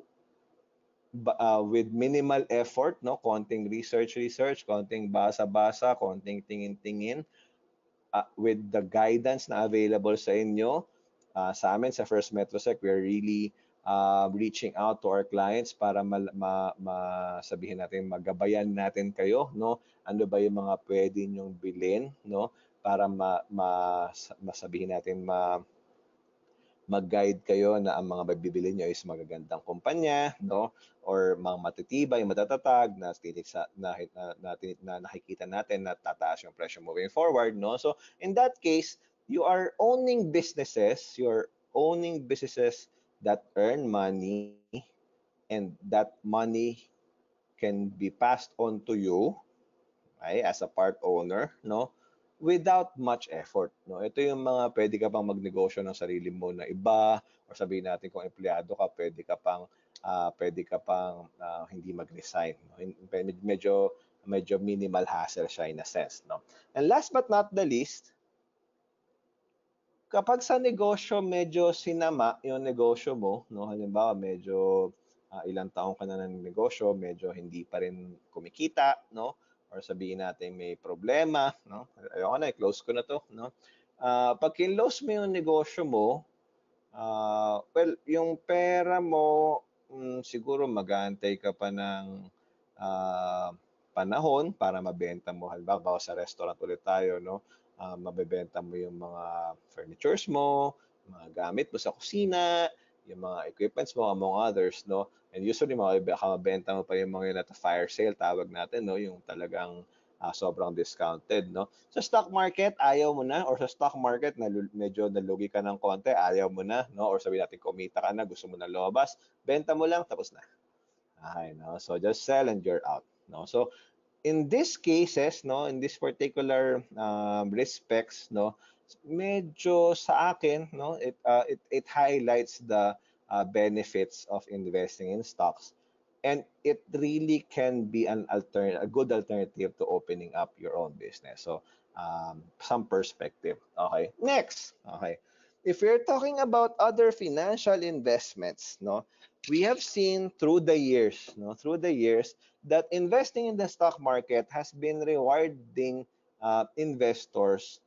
uh, with minimal effort, no, konting research research, konting basa-basa, konting tingin-tingin, uh, with the guidance na available sa inyo, uh, sa amin sa First Metrosec, we're really uh, reaching out to our clients para ma, ma, ma sabihin natin, magabayan natin kayo, no? Ano ba yung mga pwede nyong bilhin, no? Para ma, ma, masabihin natin ma mag-guide kayo na ang mga bibili nyo is magagandang kumpanya, no? Or mga matitibay, matatatag na sa na, na, na, na nakikita natin na tataas yung presyo moving forward, no? So in that case, you are owning businesses, you're owning businesses that earn money, and that money can be passed on to you, okay, as a part owner, no? Without much effort, no? Ito yung mga pwede ka pang magnegosyo ng sarili mo na iba, or sabihin natin kung empleyado ka, pwede ka pang uh, pwede ka pang uh, hindi mag-resign, no? Medyo medyo minimal hassle siya in a sense, no? And last but not the least, kapag sa negosyo medyo sinama yung negosyo mo, no? Halimbawa, medyo uh, ilang taon ka na ng negosyo, medyo hindi pa rin kumikita, no? Or sabihin natin may problema, no? Ayoko na, i-close ko na to, no? Uh, pag kinlose mo yung negosyo mo, uh, well, yung pera mo, um, siguro mag-aantay ka pa ng uh, panahon para mabenta mo. Halimbawa, sa restaurant ulit tayo, no? Uh, mabebenta mo yung mga furnitures mo, mga gamit mo sa kusina, yung mga equipments mo among others, no? And usually makabenta mo pa yung mga yun at fire sale tawag natin, no? Yung talagang uh, sobrang discounted, no? Sa stock market, ayaw mo na, or sa stock market na medyo nalugi ka ng konti, ayaw mo na, no? Or sabihin natin kumita ka na, gusto mo na lumabas, benta mo lang, tapos na. Okay, no? So just sell and you're out, no? So in these cases, no, in this particular um, respects, no, medyo sa akin, no, it uh, it it highlights the uh, benefits of investing in stocks, and it really can be an altern a good alternative to opening up your own business. So, um, some perspective. Okay. Next. Okay. If we're talking about other financial investments, no, we have seen through the years, no, through the years that investing in the stock market has been rewarding uh, investors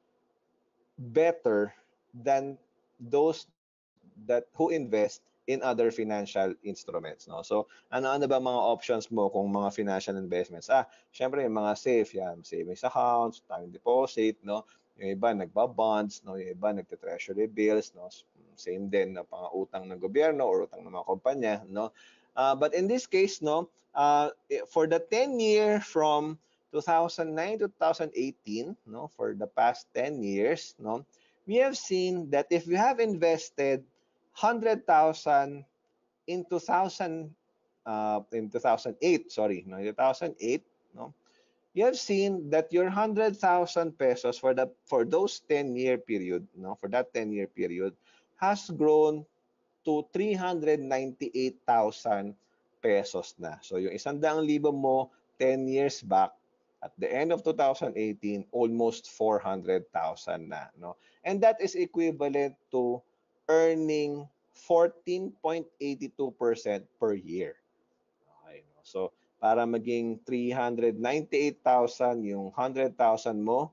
better than those that who invest in other financial instruments, no? So, ano-ano ba mga options mo kung mga financial investments? Ah, syempre yung mga safe, yan, savings accounts, time deposit, no? Yung iba nagba-bonds, no? Yung iba nagte-treasury bills, no? Same din na pang utang ng gobyerno or utang ng mga kumpanya, no? Uh, but in this case, no, uh, for the ten year from two thousand nine to two thousand eighteen, no, for the past ten years, no, we have seen that if you have invested one hundred thousand in two thousand uh, in two thousand eight, sorry, no, two thousand eight, no, you have seen that your one hundred thousand pesos for the for those ten year period, no, for that ten year period has grown to three hundred ninety-eight thousand pesos na. So yung isang daang libo mo ten years back, at the end of two thousand eighteen, almost four hundred thousand na, no? And that is equivalent to earning fourteen point eight two percent per year. Okay, no? So para maging three hundred ninety-eight thousand yung one hundred thousand mo,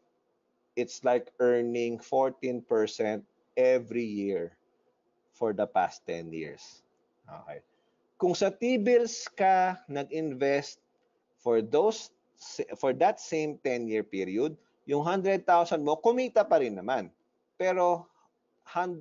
it's like earning fourteen percent every year for the past ten years. Okay. Kung sa T-bills ka nag-invest for those for that same ten year period, yung one hundred thousand mo kumita pa rin naman. Pero one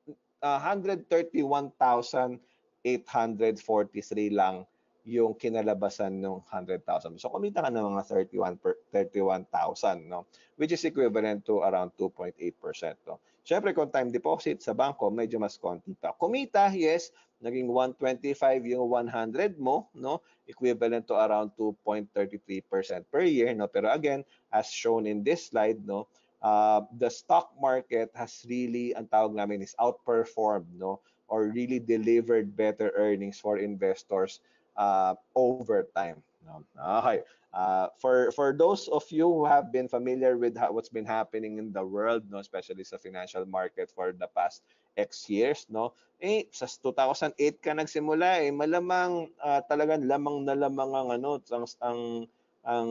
hundred thirty-one thousand eight hundred forty-three lang yung kinalabasan ng one hundred thousand. So kumita ka ng mga thirty-one thousand, no? Which is equivalent to around two point eight percent, no? Syempre kung time deposit sa bangko, medyo mas konti pa. Kumita, yes, naging one twenty-five yung one hundred mo, no? Equivalent to around two point three three percent per year, no? Pero again, as shown in this slide, no, uh, the stock market has really, ang tawag namin is outperformed, no? Or really delivered better earnings for investors uh, over time. No? Okay. Uh, for for those of you who have been familiar with how, what's been happening in the world, no, especially sa financial market for the past X years, no, eh sa two thousand eight ka nagsimula, eh malamang uh, talagang lamang na lamang ang ano, ang ang ang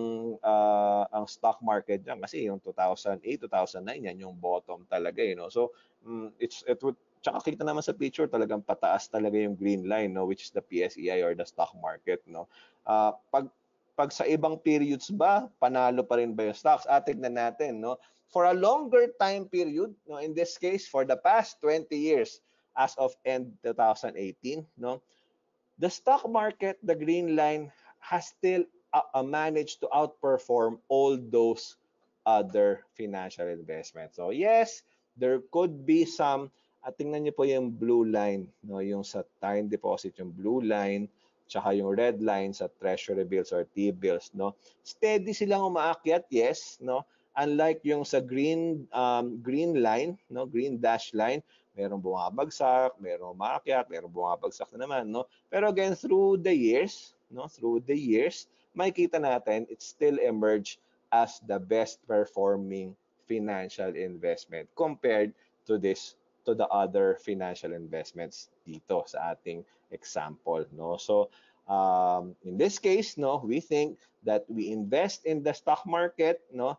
uh, ang stock market diyan kasi yung two thousand eight, two thousand nine yan yung bottom talaga, eh, no. So um, it's it would tsaka kita naman sa picture talagang pataas talaga yung green line, no, which is the P S E I or the stock market, no. Uh, pag pag sa ibang periods ba, panalo pa rin ba yung stocks? At tignan natin, no? For a longer time period, no, in this case, for the past twenty years, as of end two thousand eighteen, no, the stock market, the green line, has still uh, uh, managed to outperform all those other financial investments. So yes, there could be some, at tingnan niyo po yung blue line, no, yung sa time deposit, yung blue line, tsaka yung red line sa treasury bills or T-bills, no? Steady silang umaakyat, yes, no? Unlike yung sa green um, green line, no, green dash line, merong bumabagsak, merong umaakyat, merong bumabagsak na naman, no? Pero again, through the years, no, through the years, makikita natin it still emerged as the best performing financial investment compared to this to the other financial investments dito sa ating example, no? So um, in this case, no, we think that we invest in the stock market, no,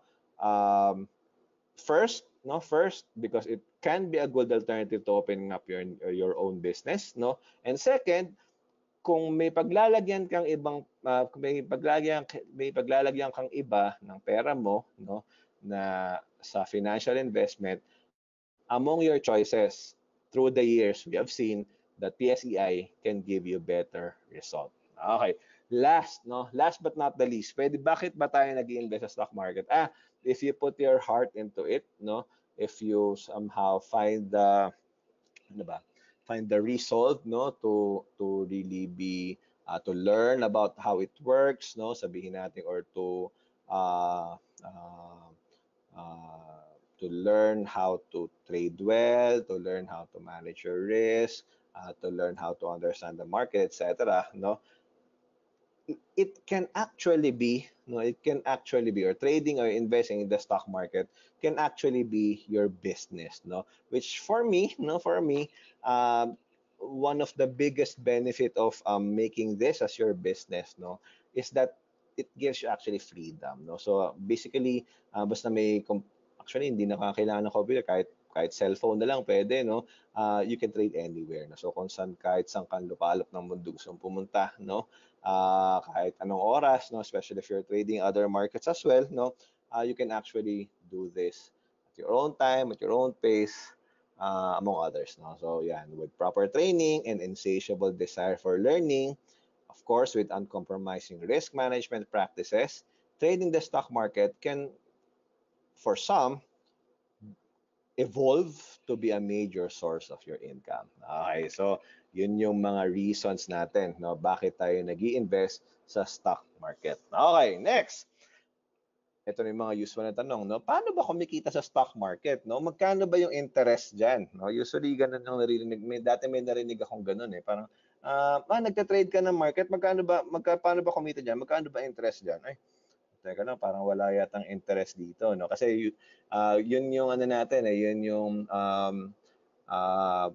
um, first, no, first because it can be a good alternative to opening up your your own business, no, and second, kung may paglalagyan kang ibang uh, may paglalagyan may paglalagyan kang iba ng pera mo, no, na sa financial investment, among your choices through the years, we have seen that P S E I can give you better result. Okay. Last, no? Last but not the least, pwede, bakit ba tayo nag-invest sa stock market? Ah, if you put your heart into it, no? If you somehow find the, ano ba? Find the resolve, no? To to really be uh, to learn about how it works, no? Sabihin natin, or to uh, uh, uh, to learn how to trade well, to learn how to manage your risk, uh, to learn how to understand the market, et cetera. No, it can actually be, no, it can actually be, or trading or investing in the stock market can actually be your business, no. Which for me, no, for me, um, one of the biggest benefit of um, making this as your business, no, is that it gives you actually freedom, no. So basically, uh, basta may actually hindi na kailangan ng computer, kahit kahit cellphone na lang pwede, no. Uh, you can trade anywhere, no. So kung saan, kahit saan ka lupalop ng mundo gusto mong pumunta, no, uh, kahit anong oras, no, especially if you're trading other markets as well, no, uh, you can actually do this at your own time, at your own pace, uh, among others, no. So yeah, with proper training and insatiable desire for learning, of course, with uncompromising risk management practices, trading the stock market can, for some, evolve to be a major source of your income. Okay, so yun yung mga reasons natin, no, bakit tayo nag-i-invest sa stock market. Okay, next. Ito na yung mga usual na tanong, no? Paano ba kumikita sa stock market, no? Magkano ba yung interest diyan, no? Usually ganun yung naririnig. May dati may narinig akong ganun eh. Parang ah, ah nagte-trade ka ng market, magkano ba magka, paano ba kumita diyan? Magkano ba interest diyan? Ay, teka lang, parang wala yatang interest dito, no? Kasi uh, yun yung ano natin, eh, yun yung um, uh,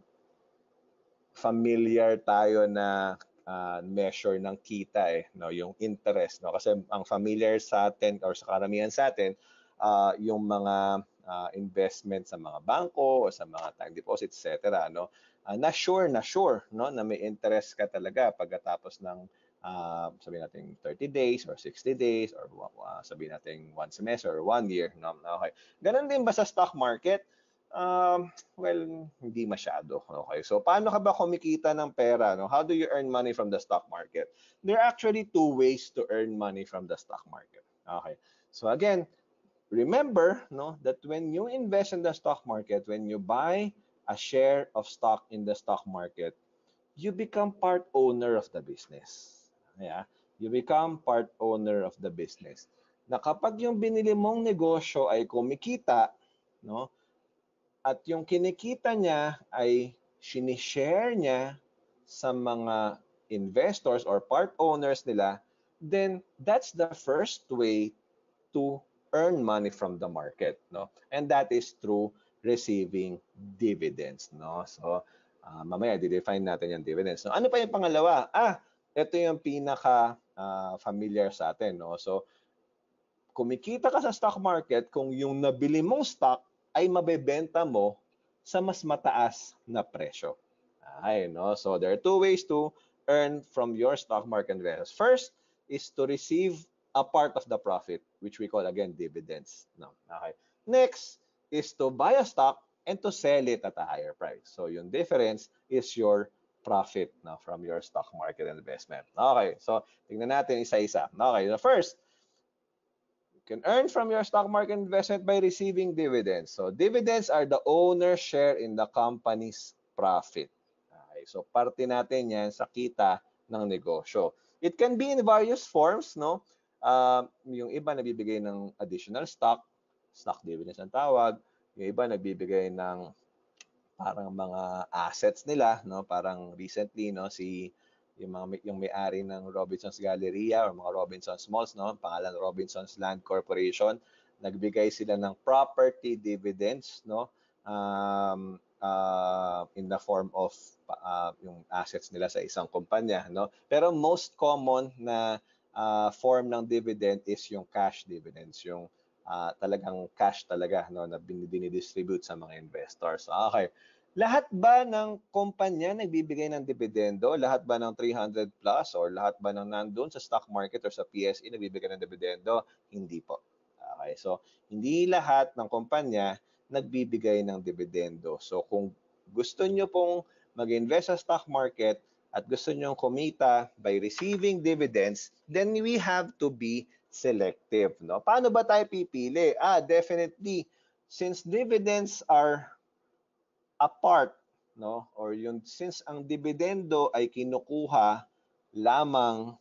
familiar tayo na uh, measure ng kita, eh, no? Yung interest, no? Kasi ang familiar sa atin, or sa karamihan sa atin, uh, yung mga uh, investment sa mga bangko o sa mga time deposits, et cetera, no? Uh, na sure, na sure, no? Na may interest ka talaga pagkatapos ng uh, sabihin natin thirty days or sixty days, or uh, sabihin natin one semester or one year, no? Okay. Ganun din ba sa stock market? Um, well, hindi masyado. Okay. So, paano ka ba kumikita ng pera, no? How do you earn money from the stock market? There are actually two ways to earn money from the stock market. Okay. So, again, remember, no, that when you invest in the stock market, when you buy a share of stock in the stock market, you become part owner of the business. Yeah. You become part owner of the business. Na kapag yung binili mong negosyo ay kumikita, no, at yung kinikita niya ay sinishare niya sa mga investors or part owners nila, then that's the first way to earn money from the market, no? And that is through receiving dividends, no? So, uh, mamaya di-define natin yung dividends. No? Ano pa yung pangalawa? Ah, ito yung pinaka uh, familiar sa atin, no? So, kumikita ka sa stock market kung yung nabili mong stock ay mabebenta mo sa mas mataas na presyo. Ay, no? So there are two ways to earn from your stock market investments. First is to receive a part of the profit, which we call again dividends. No? Okay. Next is to buy a stock and to sell it at a higher price. So yung difference is your profit, no, from your stock market investment. Okay, so tingnan natin isa-isa. Okay, the first, can earn from your stock market investment by receiving dividends. So dividends are the owner's share in the company's profit. Okay, so parte natin yan sa kita ng negosyo. It can be in various forms, no? Uh, yung iba nagbibigay ng additional stock, stock dividends ang tawag. Yung iba nagbibigay ng parang mga assets nila, no? Parang recently, no, si yung mga yung may-ari ng Robinsons Galleria or mga Robinsons Malls, no, pangalan Robinsons Land Corporation, nagbigay sila ng property dividends, no, um, uh, in the form of uh, yung assets nila sa isang kumpanya, no. Pero most common na uh, form ng dividend is yung cash dividends, yung uh, talagang cash talaga, no, na binidistribute sa mga investors. Okay. Lahat ba ng kumpanya nagbibigay ng dividendo? Lahat ba ng three hundred plus or lahat ba ng nandun sa stock market or sa P S E nagbibigay ng dividendo? Hindi po. Okay, so hindi lahat ng kumpanya nagbibigay ng dividendo. So kung gusto nyo pong mag-invest sa stock market at gusto nyong kumita by receiving dividends, then we have to be selective, no? Paano ba tayo pipili? Ah, definitely, since dividends are a part, no? Or yung since ang dividendo ay kinukuha lamang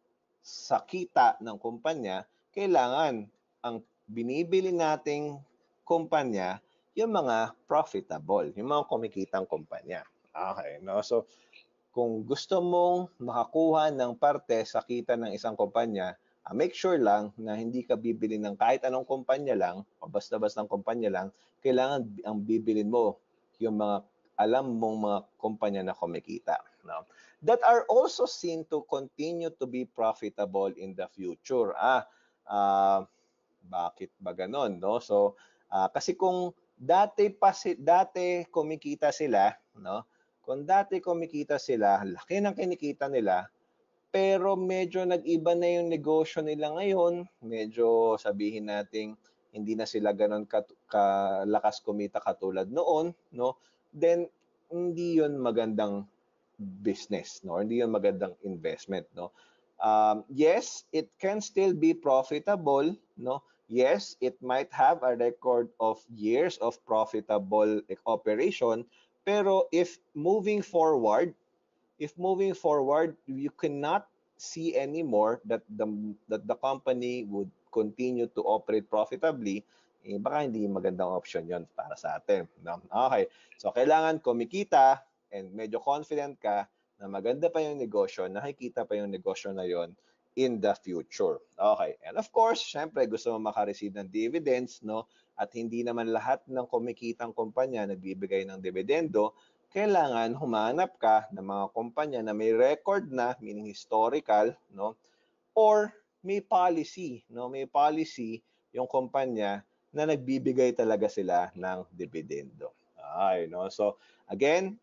sa kita ng kumpanya, kailangan ang binibili nating kumpanya yung mga profitable, yung mga kumikitang kumpanya. Okay, no? So, kung gusto mong makakuha ng parte sa kita ng isang kumpanya, uh, make sure lang na hindi ka bibili ng kahit anong kumpanya lang o basta-basta ng kumpanya lang, kailangan ang bibilin mo yung mga alam mong mga kumpanya na kumikita. No? That are also seen to continue to be profitable in the future. Ah, uh, bakit ba ganon? No? So, uh, kasi kung dati pa si, dati kumikita sila, no? Kung dati kumikita sila, laki ng kinikita nila, pero medyo nag-iba na yung negosyo nila ngayon, medyo sabihin nating hindi na sila ganon kalakas kumita katulad noon, no? Then hindi yun magandang business, no? Hindi yun magandang investment, no? Um, yes, it can still be profitable, no? Yes, it might have a record of years of profitable operation, pero if moving forward, if moving forward, you cannot see anymore that the that the company would continue to operate profitably, eh, baka hindi magandang option yon para sa atin. No? Okay, so kailangan kumikita and medyo confident ka na maganda pa yung negosyo, nakikita pa yung negosyo na yon in the future. Okay, and of course, syempre gusto mo makareceive ng dividends, no? At hindi naman lahat ng kumikitang kumpanya nagbibigay ng dividendo, kailangan humanap ka ng mga kumpanya na may record na, meaning historical, no? Or may policy, no? May policy yung kumpanya na nagbibigay talaga sila ng dividendo. Ay, no? So, again,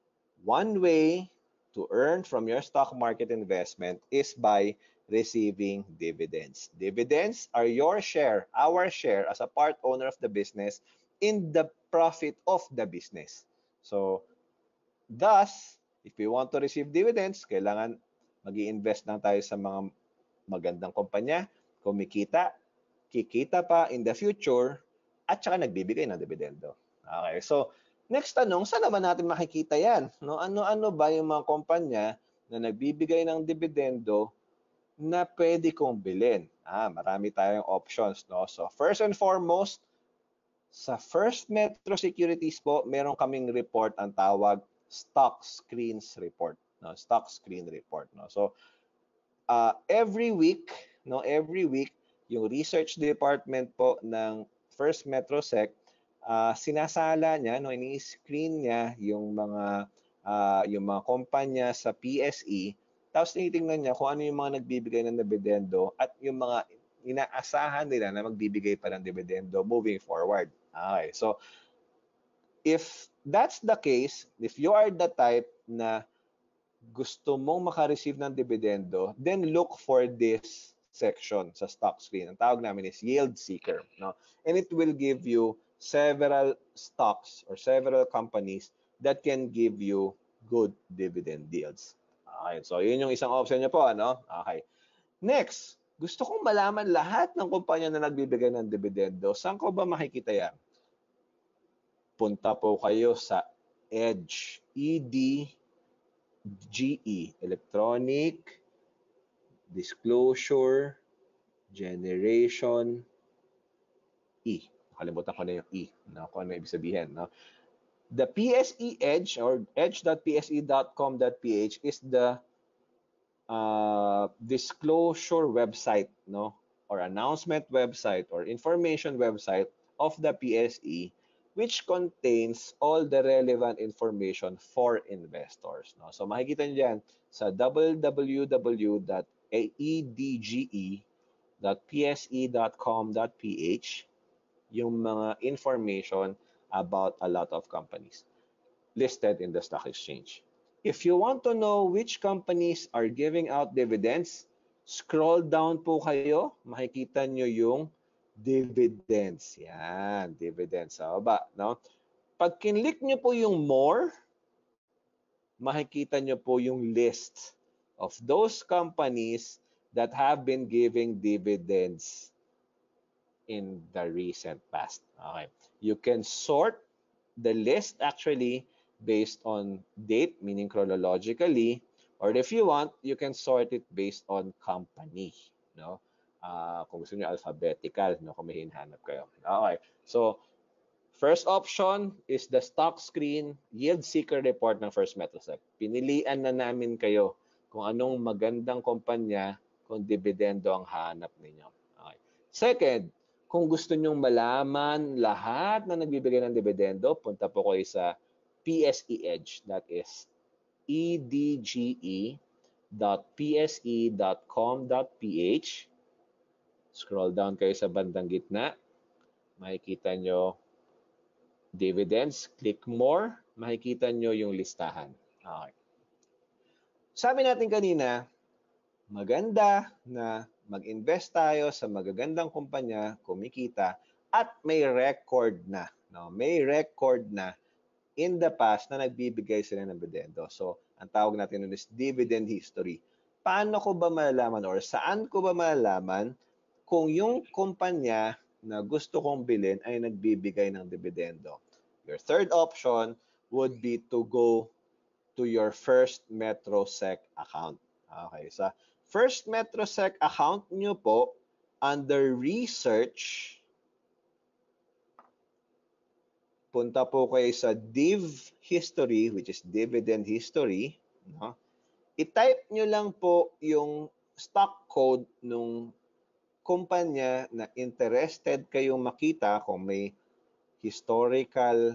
one way to earn from your stock market investment is by receiving dividends. Dividends are your share, our share as a part owner of the business in the profit of the business. So, thus, if we want to receive dividends, kailangan mag-i-invest lang tayo sa mga magandang kumpanya, kumikita, kikita pa in the future, at saka nagbibigay ng dividendo. Okay, so next tanong, saan naman natin makikita yan? No? Ano-ano ba yung mga kumpanya na nagbibigay ng dividendo na pwede kong bilhin? Ah, marami tayong options. No? So first and foremost, sa First Metro Securities po, meron kaming report ang tawag Stock Screens Report. No? Stock Screen Report. No? So uh, every week, no, every week, yung research department po ng First Metro Sec, uh, sinasala niya, no, ini-screen niya yung mga uh, yung mga kumpanya sa P S E, tapos tinitingnan niya kung ano yung mga nagbibigay ng dividendo at yung mga inaasahan nila na magbibigay pa ng dividendo moving forward. Okay, so if that's the case, if you are the type na gusto mong maka-receive ng dividendo, then look for this section sa stock screen. Ang tawag namin is yield seeker, no? And it will give you several stocks or several companies that can give you good dividend deals. Okay, so yun yung isang option niyo po, ano? Okay. Next, gusto kong malaman lahat ng kumpanya na nagbibigay ng dividendo. Saan ko ba makikita yan? Punta po kayo sa EDGE, E D G E, Electronic Disclosure Generation E. Nakalimutan ko na yung E, no? Kung ano ibig sabihin. No? The P S E Edge or edge dot p s e dot com dot p h is the uh, disclosure website, no? Or announcement website or information website of the P S E, which contains all the relevant information for investors. No? So makikita nyo dyan sa w w w dot e d g e dot p s e dot com dot p h yung mga information about a lot of companies listed in the stock exchange. If you want to know which companies are giving out dividends, scroll down po kayo, makikita nyo yung dividends. Yan, dividends sa baba, no? Pag kinlik nyo po yung more, makikita nyo po yung list of those companies that have been giving dividends in the recent past. Okay. You can sort the list actually based on date, meaning chronologically, or if you want, you can sort it based on company. No? Uh, kung gusto nyo alphabetical, no? Kung may hinahanap kayo. Okay. So, first option is the stock screen yield seeker report ng First Metrosec. Pinilian na namin kayo kung anong magandang kumpanya kung dividendo ang hanap ninyo. Okay. Second, kung gusto nyong malaman lahat na nagbibigay ng dividendo, punta po kayo sa P S E Edge. That is e d g e dot p s e dot com dot p h. Scroll down kayo sa bandang gitna. Makikita nyo dividends. Click more. Makikita nyo yung listahan. Okay. Sabi natin kanina, maganda na mag-invest tayo sa magagandang kumpanya, kumikita, at may record na. No? May record na in the past na nagbibigay sila ng dividendo. So, ang tawag natin nun is dividend history. Paano ko ba malalaman or saan ko ba malalaman kung yung kumpanya na gusto kong bilhin ay nagbibigay ng dividendo? Your third option would be to go to your First Metrosec account. Okay, sa First Metrosec account nyo po, under Research, punta po kayo sa Div History, which is Dividend History. No? I-type nyo lang po yung stock code nung kumpanya na interested kayong makita kung may historical,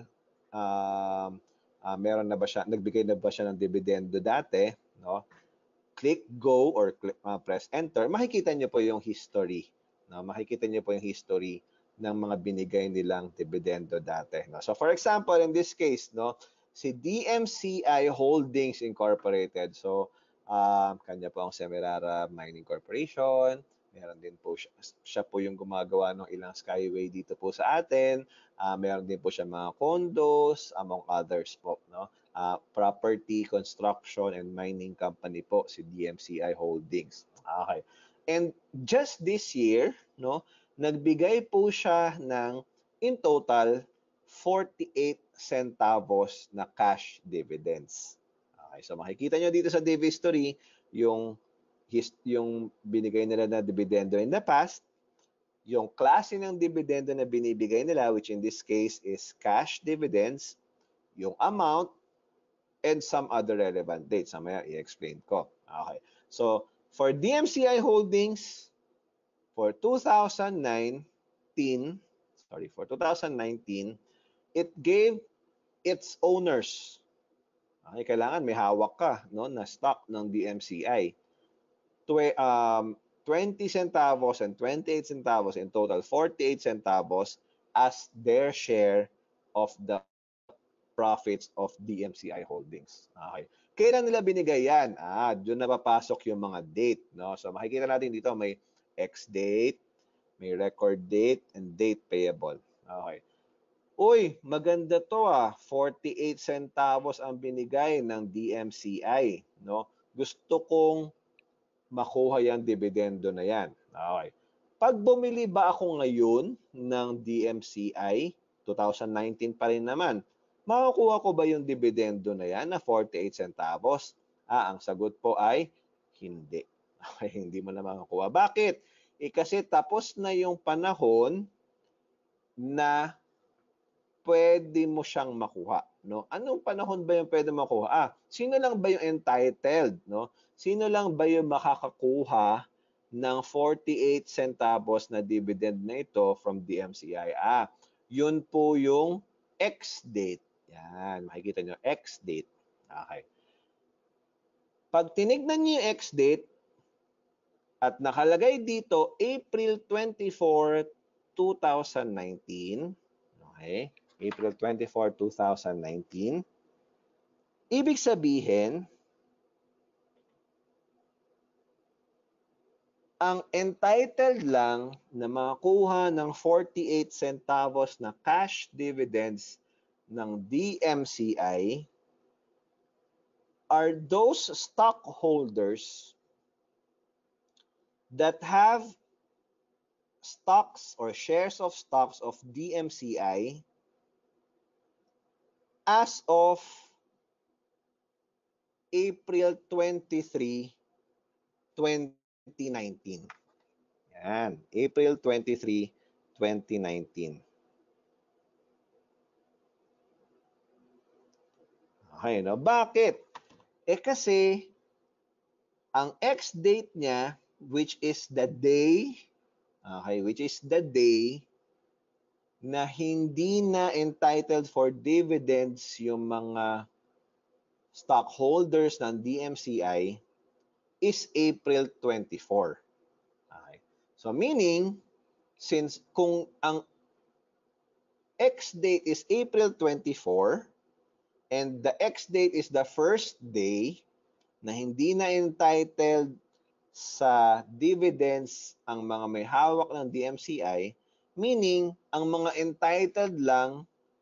uh, uh, meron na ba siya, nagbigay na ba siya ng dividendo dati, no? Click go or click, uh, press enter, makikita nyo po yung history. No? Makikita nyo po yung history ng mga binigay nilang dividendo dati. No? So for example, in this case, no, si D M C I Holdings Incorporated, so uh, kanya po ang Semirara Mining Corporation, meron din po siya, siya po yung gumagawa ng ilang skyway dito po sa atin, uh, meron din po siya mga condos, among others po, no? Uh, property, construction, and mining company po, si D M C I Holdings. Okay. And just this year, no, nagbigay po siya ng, in total, forty-eight centavos na cash dividends. Okay, so makikita nyo dito sa Div History, yung, his, yung binigay nila na dividendo in the past, yung klase ng dividendo na binibigay nila, which in this case is cash dividends, yung amount, and some other relevant dates. Samaya i-explain ko. Okay. So, for D M C I Holdings, for two thousand nineteen, sorry, for two thousand nineteen, it gave its owners, okay, kailangan may hawak ka, no, na stock ng D M C I, Twe, um, twenty centavos and twenty-eight centavos, in total forty-eight centavos as their share of the profits of D M C I Holdings. Okay. Kailan nila binigay yan? Ah, doon na papasok yung mga date, no? So makikita natin dito may ex-date, may record date, and date payable. Okay. Uy, maganda to ah. forty-eight centavos ang binigay ng D M C I, no? Gusto kong makuha yung dividendo na yan. Okay. Pag bumili ba ako ngayon ng D M C I, twenty nineteen pa rin naman, makukuha ko ba yung dividendo na yan na forty-eight centavos? Ah, ang sagot po ay hindi. Okay, hindi mo na makakuha. Bakit? Eh, kasi tapos na yung panahon na pwede mo siyang makuha, no? Anong panahon ba yung pwede makuha? Ah, sino lang ba yung entitled, no? Sino lang ba yung makakakuha ng forty-eight centavos na dividend na ito from D M C I? Ah, yun po yung ex-date. Yan, makikita nyo, ex-date. Okay. Pag tinignan nyo yung ex-date, at nakalagay dito, April twenty-fourth, two thousand nineteen. Okay. April twenty-fourth, two thousand nineteen. Ibig sabihin, ang entitled lang na makakuha ng forty-eight centavos na cash dividends ng D M C I are those stockholders that have stocks or shares of stocks of D M C I as of April twenty-third, twenty nineteen. Yan, April twenty-third, twenty nineteen. Okay, no? Bakit? Eh kasi, ang ex-date niya, which is the day, okay, which is the day na hindi na entitled for dividends yung mga stockholders ng D M C I is April twenty-fourth. Okay. So meaning, since kung ang ex-date is April twenty-fourth and the ex-date is the first day na hindi na entitled sa dividends ang mga may hawak ng D M C I, meaning ang mga entitled lang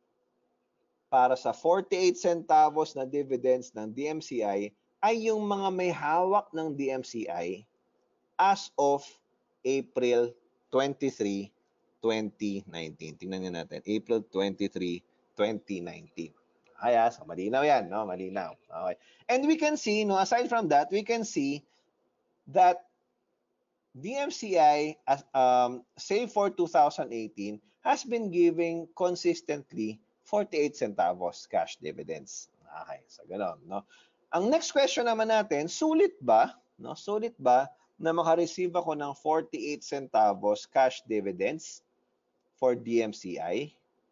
para sa forty-eight centavos na dividends ng D M C I ay yung mga may hawak ng D M C I as of April twenty-third, twenty nineteen. Tingnan nyo natin. April twenty-third, twenty nineteen. Kaya, so malinaw yan, no? Malinaw. Okay. And we can see, no, aside from that, we can see that D M C I, as, um, save for two thousand eighteen, has been giving consistently forty-eight centavos cash dividends. Okay, so gano'n, no? Ang next question naman natin, sulit ba, no? Sulit ba na makareceive ako ng forty-eight centavos cash dividends for D M C I?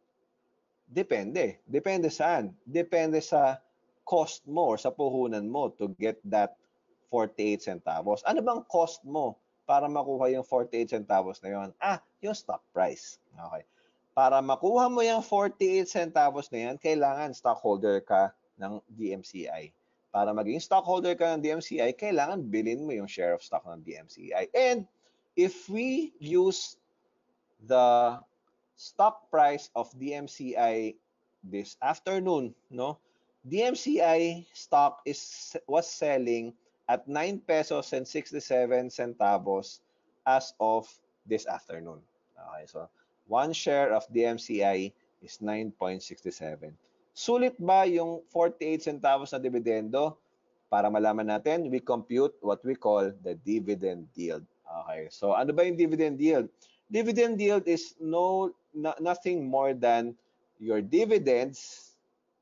Depende. Depende saan? Depende sa cost mo or sa puhunan mo to get that forty-eight centavos. Ano bang cost mo para makuha yung forty-eight centavos na yon? Ah, yung stock price. Okay. Para makuha mo yung forty-eight centavos na yan, kailangan stockholder ka ng D M C I. Para maging stockholder ka ng D M C I, kailangan bilhin mo yung share of stock ng D M C I. And if we use the stock price of D M C I this afternoon, no? D M C I stock is was selling at nine pesos and sixty-seven centavos as of this afternoon. Okay, so one share of D M C I is nine point six seven. Sulit ba yung forty-eight centavos na dividendo? Para malaman natin, we compute what we call the dividend yield. Okay, so ano ba yung dividend yield? Dividend yield is no, no nothing more than your dividends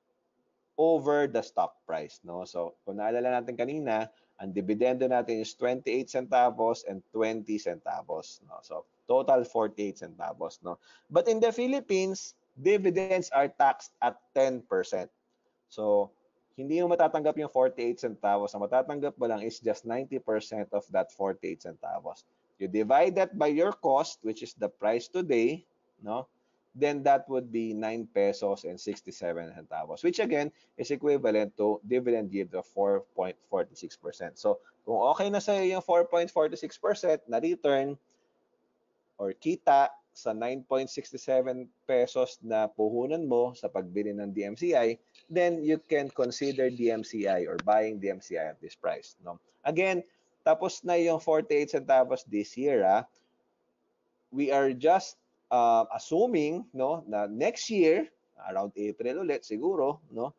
over the stock price, no? So, kung naalala natin kanina, ang dividendo natin is twenty-eight centavos and twenty centavos, no? So, total forty-eight centavos, no? But in the Philippines, dividends are taxed at ten percent. So, hindi mo matatanggap yung forty-eight centavos. Ang matatanggap mo lang is just ninety percent of that forty-eight centavos. You divide that by your cost, which is the price today, no? Then that would be nine pesos and sixty-seven centavos, which again is equivalent to dividend yield of four point four six percent. So, kung okay na sa'yo yung four point four six percent na return or kita sa nine point six seven pesos na puhunan mo sa pagbili ng D M C I, then you can consider D M C I or buying D M C I at this price, no? Again, tapos na yung forty-eight centavos this year, ah. We are just uh, assuming, no, na next year, around April ulit siguro, no,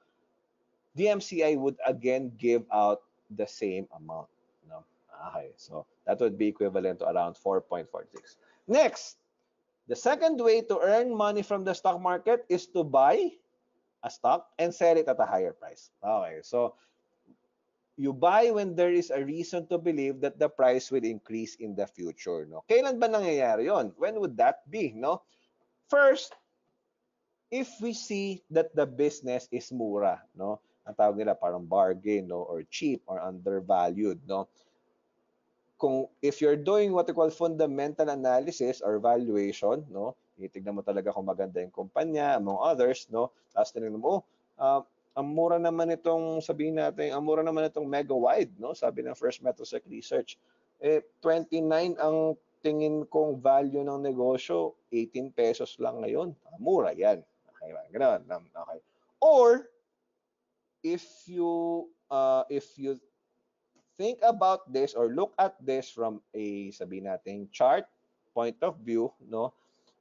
D M C I would again give out the same amount, no? Okay, so that would be equivalent to around four point four six. Next, the second way to earn money from the stock market is to buy a stock and sell it at a higher price. Okay, so you buy when there is a reason to believe that the price will increase in the future, no? Kailan ba nangyayari yon? When would that be, no? First, if we see that the business is mura, no? Ang tawag nila parang bargain, no? Or cheap or undervalued, no? Kung if you're doing what we call fundamental analysis or valuation, no? Titignan mo talaga kung maganda yung kumpanya, among others, no? Tapos tinignan mo, oh, uh, ang mura naman itong, sabihin natin, ang mura naman itong mega wide, no? Sabi ng First Metrosec Research. Eh, twenty-nine ang tingin kong value ng negosyo, eighteen pesos lang ngayon. Mura yan. Okay ba? Ganun. Okay. Or, if you uh, if you think about this or look at this from a, sabihin natin, chart point of view, no,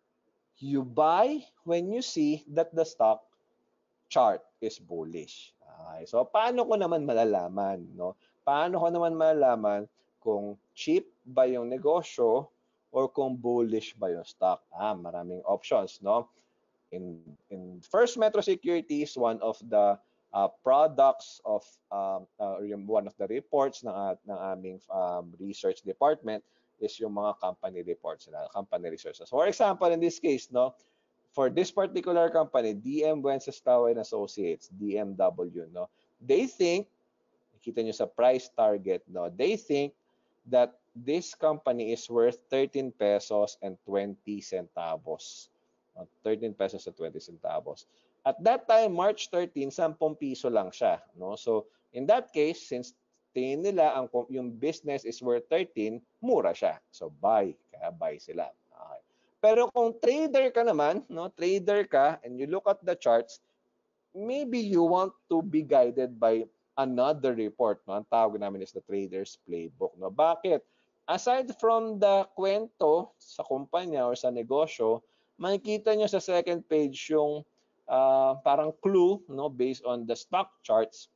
you buy when you see that the stock chart is bullish. Okay. So, paano ko naman malalaman, no? Paano ko naman malalaman kung cheap ba yung negosyo or kung bullish ba yung stock? Ah, maraming options, no? In in First Metro Securities, one of the uh, products of um, uh, yung one of the reports ng uh, ng aming um, research department is yung mga company reports nila, company researches. For example, in this case, no, for this particular company, D M Wenceslao and Associates, D M W, no, they think, nakita nyo sa price target, no, they think that this company is worth thirteen pesos and twenty centavos. Uh, thirteen pesos and twenty centavos. At that time, March thirteenth, ten piso lang siya, no? So, in that case, since tingin nila ang yung business is worth thirteen, mura siya. So, buy, kaya buy sila. Okay. Pero kung trader ka naman, no, trader ka and you look at the charts, maybe you want to be guided by another report, no? Ang tawag namin is the Trader's Playbook, no? Bakit? Aside from the kwento sa kumpanya or sa negosyo, makikita nyo sa second page yung uh, parang clue, no, based on the stock charts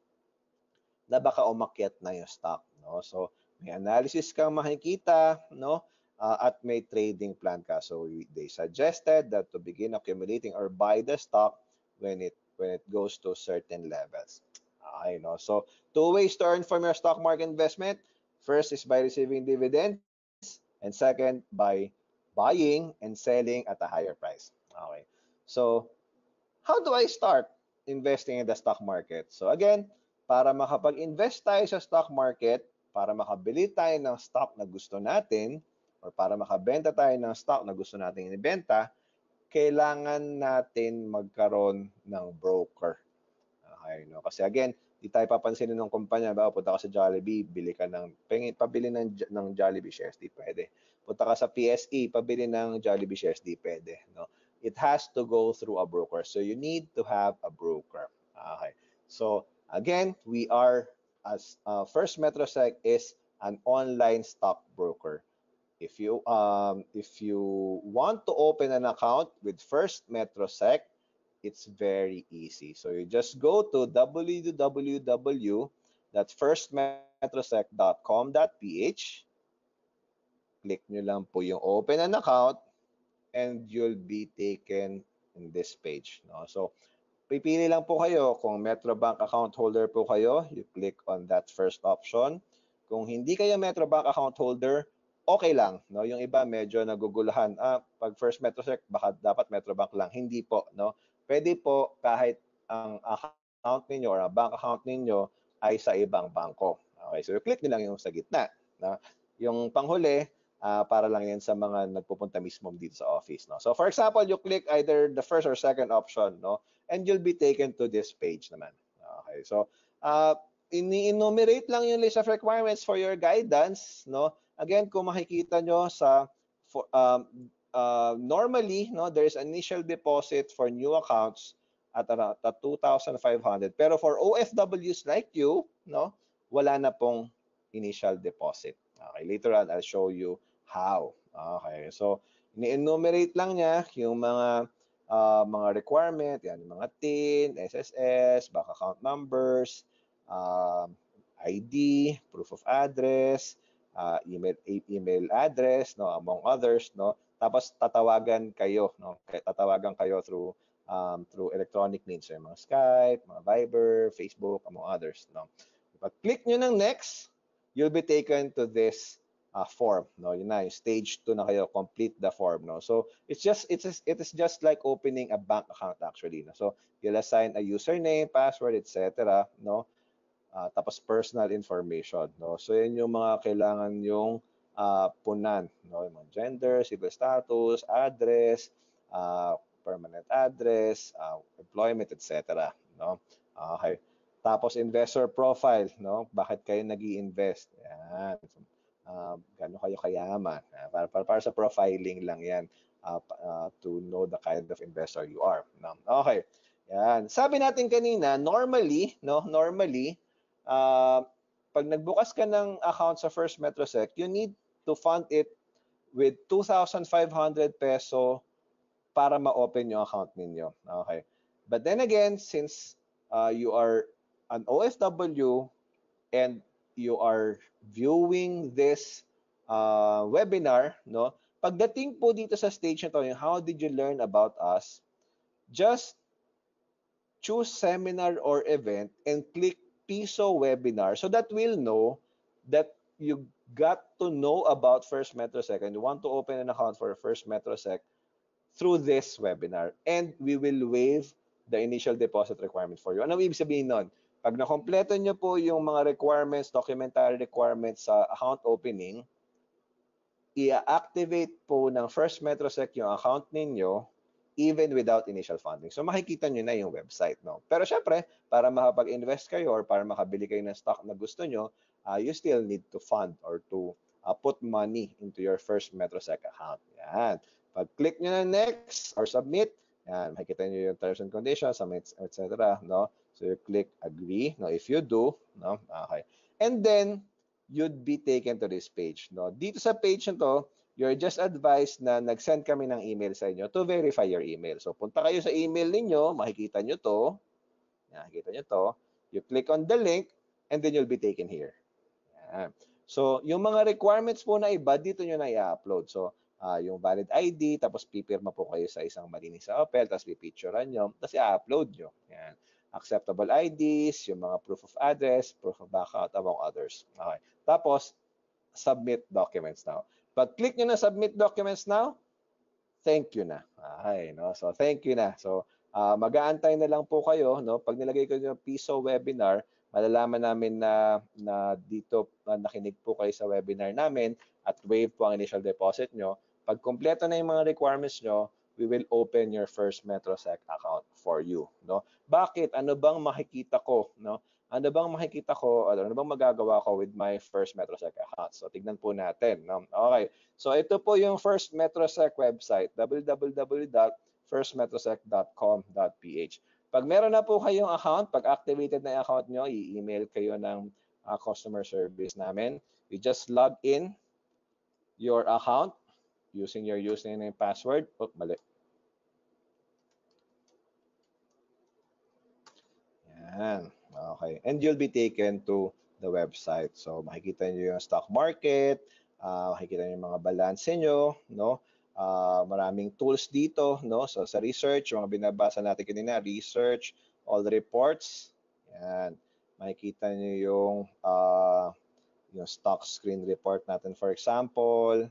na baka umakyat na yung stock, no? So, may analysis kang makikita, no? Uh, at may trading plan ka. So, they suggested that to begin accumulating or buy the stock when it when it goes to certain levels. Okay, no? So, two ways to earn from your stock market investment. First is by receiving dividends, and second, by buying and selling at a higher price. Okay. So, how do I start investing in the stock market? So, again, para makapag-invest tayo sa stock market, para makabili tayo ng stock na gusto natin, or para makabenta tayo ng stock na gusto nating ibenta, kailangan natin magkaroon ng broker. Okay, no? Kasi again, di tayo papansinin ng kumpanya, ba, punta ka sa Jollibee, bili ka ng, pabili ng, ng Jollibee shares, di pwede. Punta ka sa P S E, pabili ng Jollibee shares, di pwede. No? It has to go through a broker. So you need to have a broker. Okay. So again, we are, as uh, First Metrosec is an online stock broker. If you um, if you want to open an account with First Metrosec, it's very easy. So you just go to w w w dot first metrosec dot com dot p h. Click nyo lang po yung open an account and you'll be taken in this page. No? So, pipili lang po kayo. Kung Metrobank account holder po kayo, you click on that first option. Kung hindi kayo Metrobank account holder, okay lang. No? Yung iba medyo nagugulahan. Ah, pag First Metrosec, baka dapat Metrobank lang. Hindi po. No? Pwede po kahit ang account ninyo or ang bank account ninyo ay sa ibang bangko. Okay, so click nyo lang yung sa gitna. No? Yung panghuli, uh, para lang yan sa mga nagpupunta mismo dito sa office. No? So for example, you click either the first or second option, no? And you'll be taken to this page naman. Okay, so uh, ini-enumerate lang yung list of requirements for your guidance. No? Again, kung makikita nyo sa for, um, Uh, normally, no, there's initial deposit for new accounts at around at two thousand five hundred. Pero for O F Ws like you, no, wala na pong initial deposit. Okay, later on I'll show you how. Okay, so ni-enumerate lang niya yung mga uh, mga requirement, yan, yung mga T I N, S S S, bank account numbers, uh, I D, proof of address, uh, email email address, no, among others, no. Tapos tatawagan kayo, no? Tatawagan kayo through um, through electronic means, so mga Skype, mga Viber, Facebook, among others, no? Pag click nyo ng next, you'll be taken to this uh, form, no? Yun na, yung stage two na kayo, complete the form, no? So it's just it's it is just like opening a bank account actually, no? So you'll assign a username, password, et cetera, no? Uh, tapos personal information, no? So yun yung mga kailangan yung Uh, punan, no? Yung mga gender, civil status, address, uh, permanent address, uh, employment, et cetera. No? Okay. Tapos investor profile, no? Bakit kayo nag-i-invest? Yan. Uh, Gano'n kayo kayaman? Uh, para, para, para sa profiling lang yan, uh, uh, to know the kind of investor you are. No? Okay. Yan. Sabi natin kanina, normally, no? Normally, uh, pag nagbukas ka ng account sa First Metrosec, you need to fund it with two thousand five hundred peso para ma-open yung account ninyo. Okay. But then again, since uh, you are an O F W and you are viewing this uh, webinar, no? Pagdating po dito sa stage na to, yung how did you learn about us, just choose seminar or event and click Piso webinar so that we'll know that you got to know about First Metrosec and you want to open an account for First Metrosec through this webinar, and we will waive the initial deposit requirement for you. Ano ibig sabihin nun? Pag nakompleto nyo po yung mga requirements, documentary requirements sa account opening, i-activate po ng First Metrosec yung account ninyo even without initial funding. So makikita nyo na yung website. No? Pero syempre, para makapag-invest kayo or para makabili kayo ng stock na gusto nyo, uh, you still need to fund or to uh, put money into your First Metrosec account. Yan. Pag-click nyo na next or submit, yan, makikita nyo yung terms and conditions, et cetera. No? So you click agree. No? If you do, no? Okay. And then, you'd be taken to this page. No? Dito sa page na to, you're just advised na nag-send kami ng email sa inyo to verify your email. So punta kayo sa email ninyo, makikita nyo to. Yan, makikita nyo to. You click on the link, and then you'll be taken here. Yan. So, yung mga requirements po na iba, dito nyo na i-upload. So, uh, yung valid I D, tapos pipirma po kayo sa isang malinis sa Opel, tapos pipicturean nyo, tapos i-upload nyo. Yan. Acceptable I Ds, yung mga proof of address, proof of backup, among others. Okay. Tapos, submit documents now. Pag click nyo na submit documents now, thank you na. Okay, no? So, thank you na. So, uh, mag-aantay na lang po kayo. No? Pag nilagay ko yung Piso webinar, malalaman namin na, na dito uh, nakinig po kayo sa webinar namin at waive po ang initial deposit nyo. Pag kumpleto na yung mga requirements nyo, we will open your First Metrosec account for you. No? Bakit? Ano bang makikita ko? No? Ano bang makikita ko? Ano bang magagawa ko with my First Metrosec account? So, tignan po natin. No? Okay. So, ito po yung First Metrosec website, w w w dot first metrosec dot com dot p h. Pag meron na po kayong account, pag activated na yung account nyo, i-email kayo ng uh, customer service namin. You just log in your account using your username and password. Oh, mali. Yan. Okay. And you'll be taken to the website. So, makikita nyo yung stock market, uh, makikita nyo yung mga balance nyo, no? Uh, maraming tools dito, no? So, sa research, yung mga binabasa natin kanina, research, all the reports. Yan. Makikita nyo yung, uh, yung stock screen report natin, for example.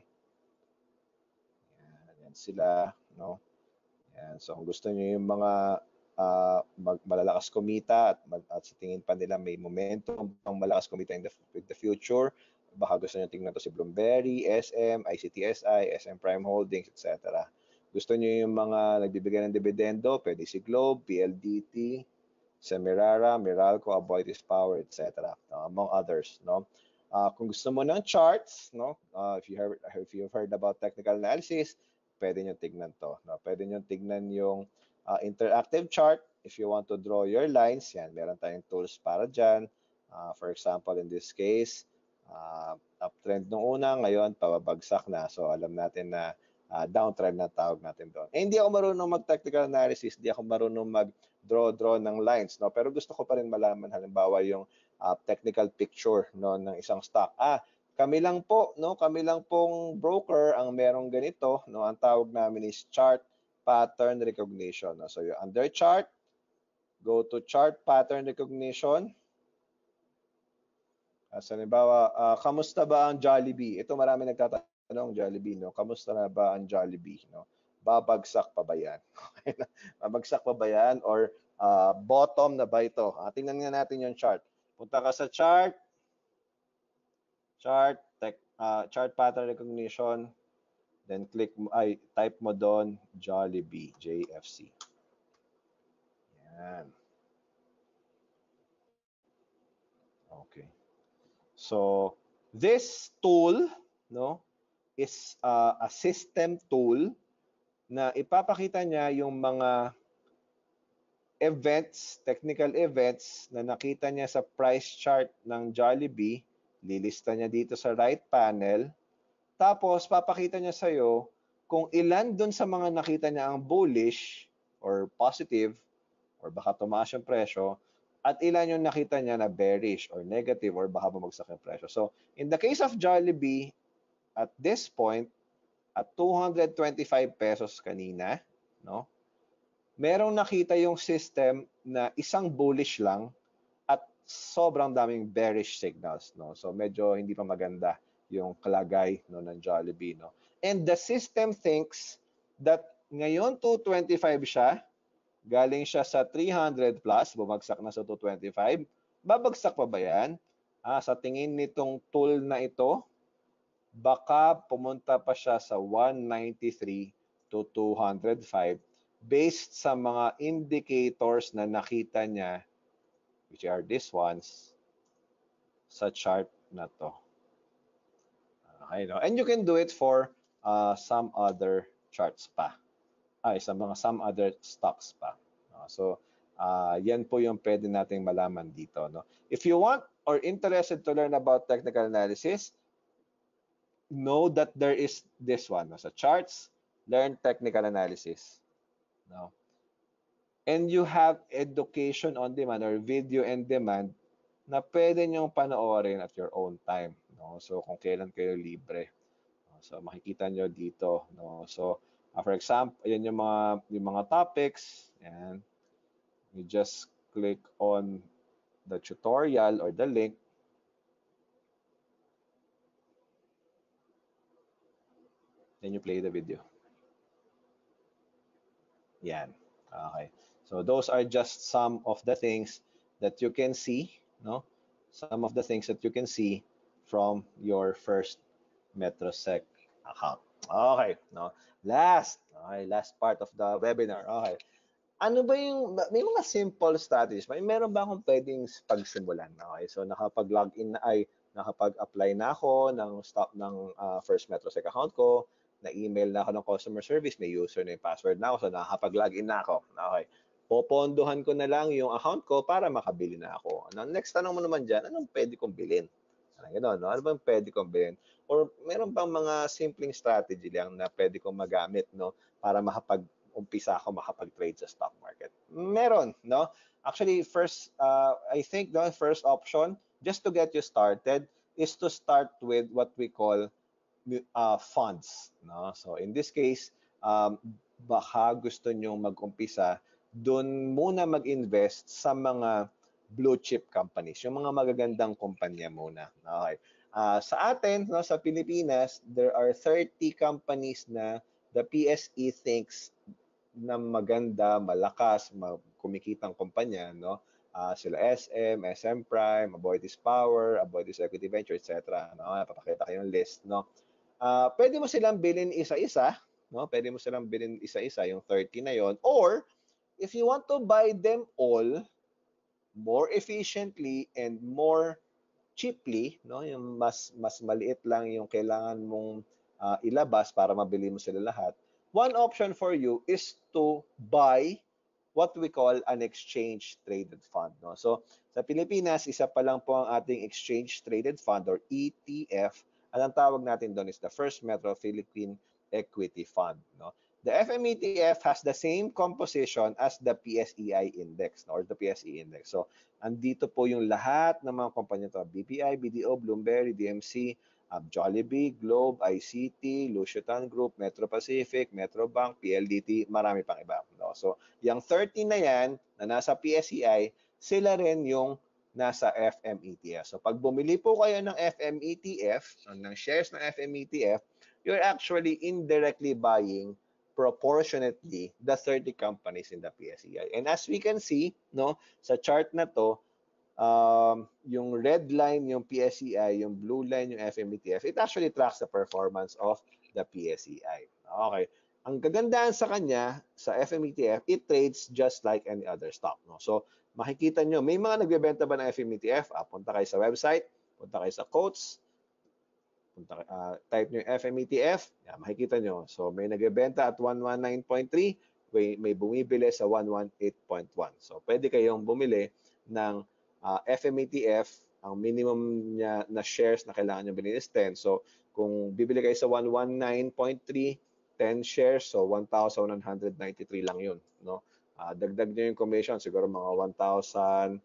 Yan, yan sila, no? Yan. So, kung gusto nyo yung mga uh, mag, malalakas kumita at, mag, at sa tingin pa nila may momentum pang malakas kumita in the, in the future, baka gusto nyo tingnan to si Bloomberry, S M, I C T S I, S M Prime Holdings, et cetera. Gusto nyo yung mga nagbibigay ng dividendo, pwede si Globe, P L D T, Semirara, Meralco, Aboitiz Power, et cetera. Uh, among others, no? Uh, kung gusto mo ng charts, no? Uh, if you have if you've heard about technical analysis, pwede nyo tignan to, no? Pwede nyo tignan yung uh, interactive chart. If you want to draw your lines, yan, meron tayong tools para dyan. Uh, for example, in this case, uh, uptrend nung una, ngayon pababagsak na. So alam natin na uh, downtrend na tawag natin doon. Eh, hindi ako marunong mag-technical analysis, hindi ako marunong mag-draw-draw ng lines, no? Pero gusto ko pa rin malaman halimbawa yung uh, technical picture, no, ng isang stock. Ah, kami lang po, no, kami lang pong broker ang merong ganito, no? Ang tawag namin is chart pattern recognition. No? So, yung under chart, go to chart pattern recognition. As halimbawa, uh, kamusta ba ang Jollibee? Ito marami nagtatanong, Jollibee, no? Kamusta na ba ang Jollibee? No? Babagsak pa ba yan? Babagsak pa ba yan? Or uh, bottom na ba ito? Uh, tingnan nga natin yung chart. Punta ka sa chart, chart, tech, uh, chart pattern recognition, then click, ay, type mo doon, Jollibee, J F C. Yan. Okay. So, this tool, no, is uh, a system tool na ipapakita niya yung mga events, technical events na nakita niya sa price chart ng Jollibee, lilista niya dito sa right panel. Tapos, papakita niya sa'yo kung ilan dun sa mga nakita niya ang bullish or positive or baka tumaas yung presyo at ilan yung nakita niya na bearish or negative or baka bumagsak yung presyo. So, in the case of Jollibee, at this point, at two hundred twenty-five pesos kanina, no? Merong nakita yung system na isang bullish lang at sobrang daming bearish signals, no? So medyo hindi pa maganda yung kalagay, no, ng Jollibee, no? And the system thinks that ngayon two twenty-five siya, galing siya sa three hundred plus, bumagsak na sa two twenty-five. Babagsak pa ba yan? Ah, sa tingin nitong tool na ito, baka pumunta pa siya sa one ninety-three to two hundred five based sa mga indicators na nakita niya, which are these ones, sa chart na to. Okay, no? And you can do it for uh, some other charts pa. Ay, sa mga some other stocks pa. No? So, uh, yan po yung pwede nating malaman dito. No? If you want or interested to learn about technical analysis, know that there is this one. No? Sa charts, learn technical analysis. No? And you have education on demand or video on demand na pwede nyong panoorin at your own time. No? So, kung kailan kayo libre. No? So, makikita nyo dito. No? So, uh, for example, yan yung mga, yung mga topics. Yan. You just click on the tutorial or the link. Then you play the video. Yan. Okay. So those are just some of the things that you can see, no? Some of the things that you can see from your first MetroSec account. Okay, no? Last, okay, last part of the webinar. Okay. Ano ba yung, may mga simple strategies. May meron ba akong pwedeng pagsimulan? Okay, so nakapag-login na, ay, nakapag-apply na ako ng stop ng uh, first MetroSec account ko, na-email na ako ng customer service, may username, password na ako, so nakapag-login na ako. Okay. Popondohan ko na lang yung account ko para makabili na ako. Ang next tanong mo naman dyan, anong pwede kong bilhin? Ano, gano'n, no? Ano bang pwede kong bilhin? Or meron bang mga simpleng strategy lang na pwede kong magamit, no? Para makapag-umpisa ako makapag-trade sa stock market? Meron, no? Actually, first, uh, I think the first option, just to get you started, is to start with what we call uh, funds. No? So in this case, um, baka gusto nyong mag-umpisa, doon muna mag-invest sa mga blue chip companies, yung mga magagandang kumpanya muna. Okay. Uh, sa atin, no, sa Pilipinas, there are thirty companies na the P S E thinks na maganda, malakas, kumikitang kumpanya, no? Uh, sila S M, S M Prime, Aboitiz Power, Aboitiz Equity Venture, et cetera. No? Papakita ko yung list, no? Uh, pwede mo silang bilhin isa-isa, no? Pwede mo silang bilhin isa-isa, yung thirty na yon. Or, if you want to buy them all more efficiently and more cheaply, no? Yung mas mas maliit lang yung kailangan mong uh, ilabas para mabili mo sila lahat. One option for you is to buy what we call an exchange traded fund, no? So, sa Pilipinas, isa pa lang po ang ating exchange traded fund or E T F. At ang tawag natin doon is the First Metro Philippine Equity Fund. No? The F M E T F has the same composition as the P S E I index, no? Or the P S E index. So, andito po yung lahat ng mga kumpanya to. B P I, B D O, Bloomberry, D M C, um, Jollibee, Globe, I C T, Lucitan Group, Metro Pacific, Metrobank, P L D T, marami pang iba. No? So, yung thirty na yan na nasa P S E I, sila rin yung nasa F M E T F. So pag bumili po kayo ng F M E T F, ng shares ng F M E T F, you're actually indirectly buying proportionately the thirty companies in the P S E I. And as we can see, no, sa chart na to, um, yung red line yung P S E I, yung blue line yung F M E T F, it actually tracks the performance of the P S E I. Okay. Ang kagandahan sa kanya, sa F M E T F, it trades just like any other stock. No? So, makikita nyo, may mga nagbebenta ba ng F M E T F? Ah, punta kayo sa website, punta kayo sa quotes, punta, uh, type nyo yung F M E T F, yan, makikita nyo. So, may nagbebenta at one nineteen point three, may, may bumibili sa one eighteen point one. So, pwede kayong bumili ng uh, F M A T F. Ang minimum niya na shares na kailangan nyo bilhin is ten. So, kung bibili kayo sa one nineteen point three, ten shares, so one thousand one hundred ninety-three lang yun. No? Uh, dagdag nyo yung commission, siguro mga one thousand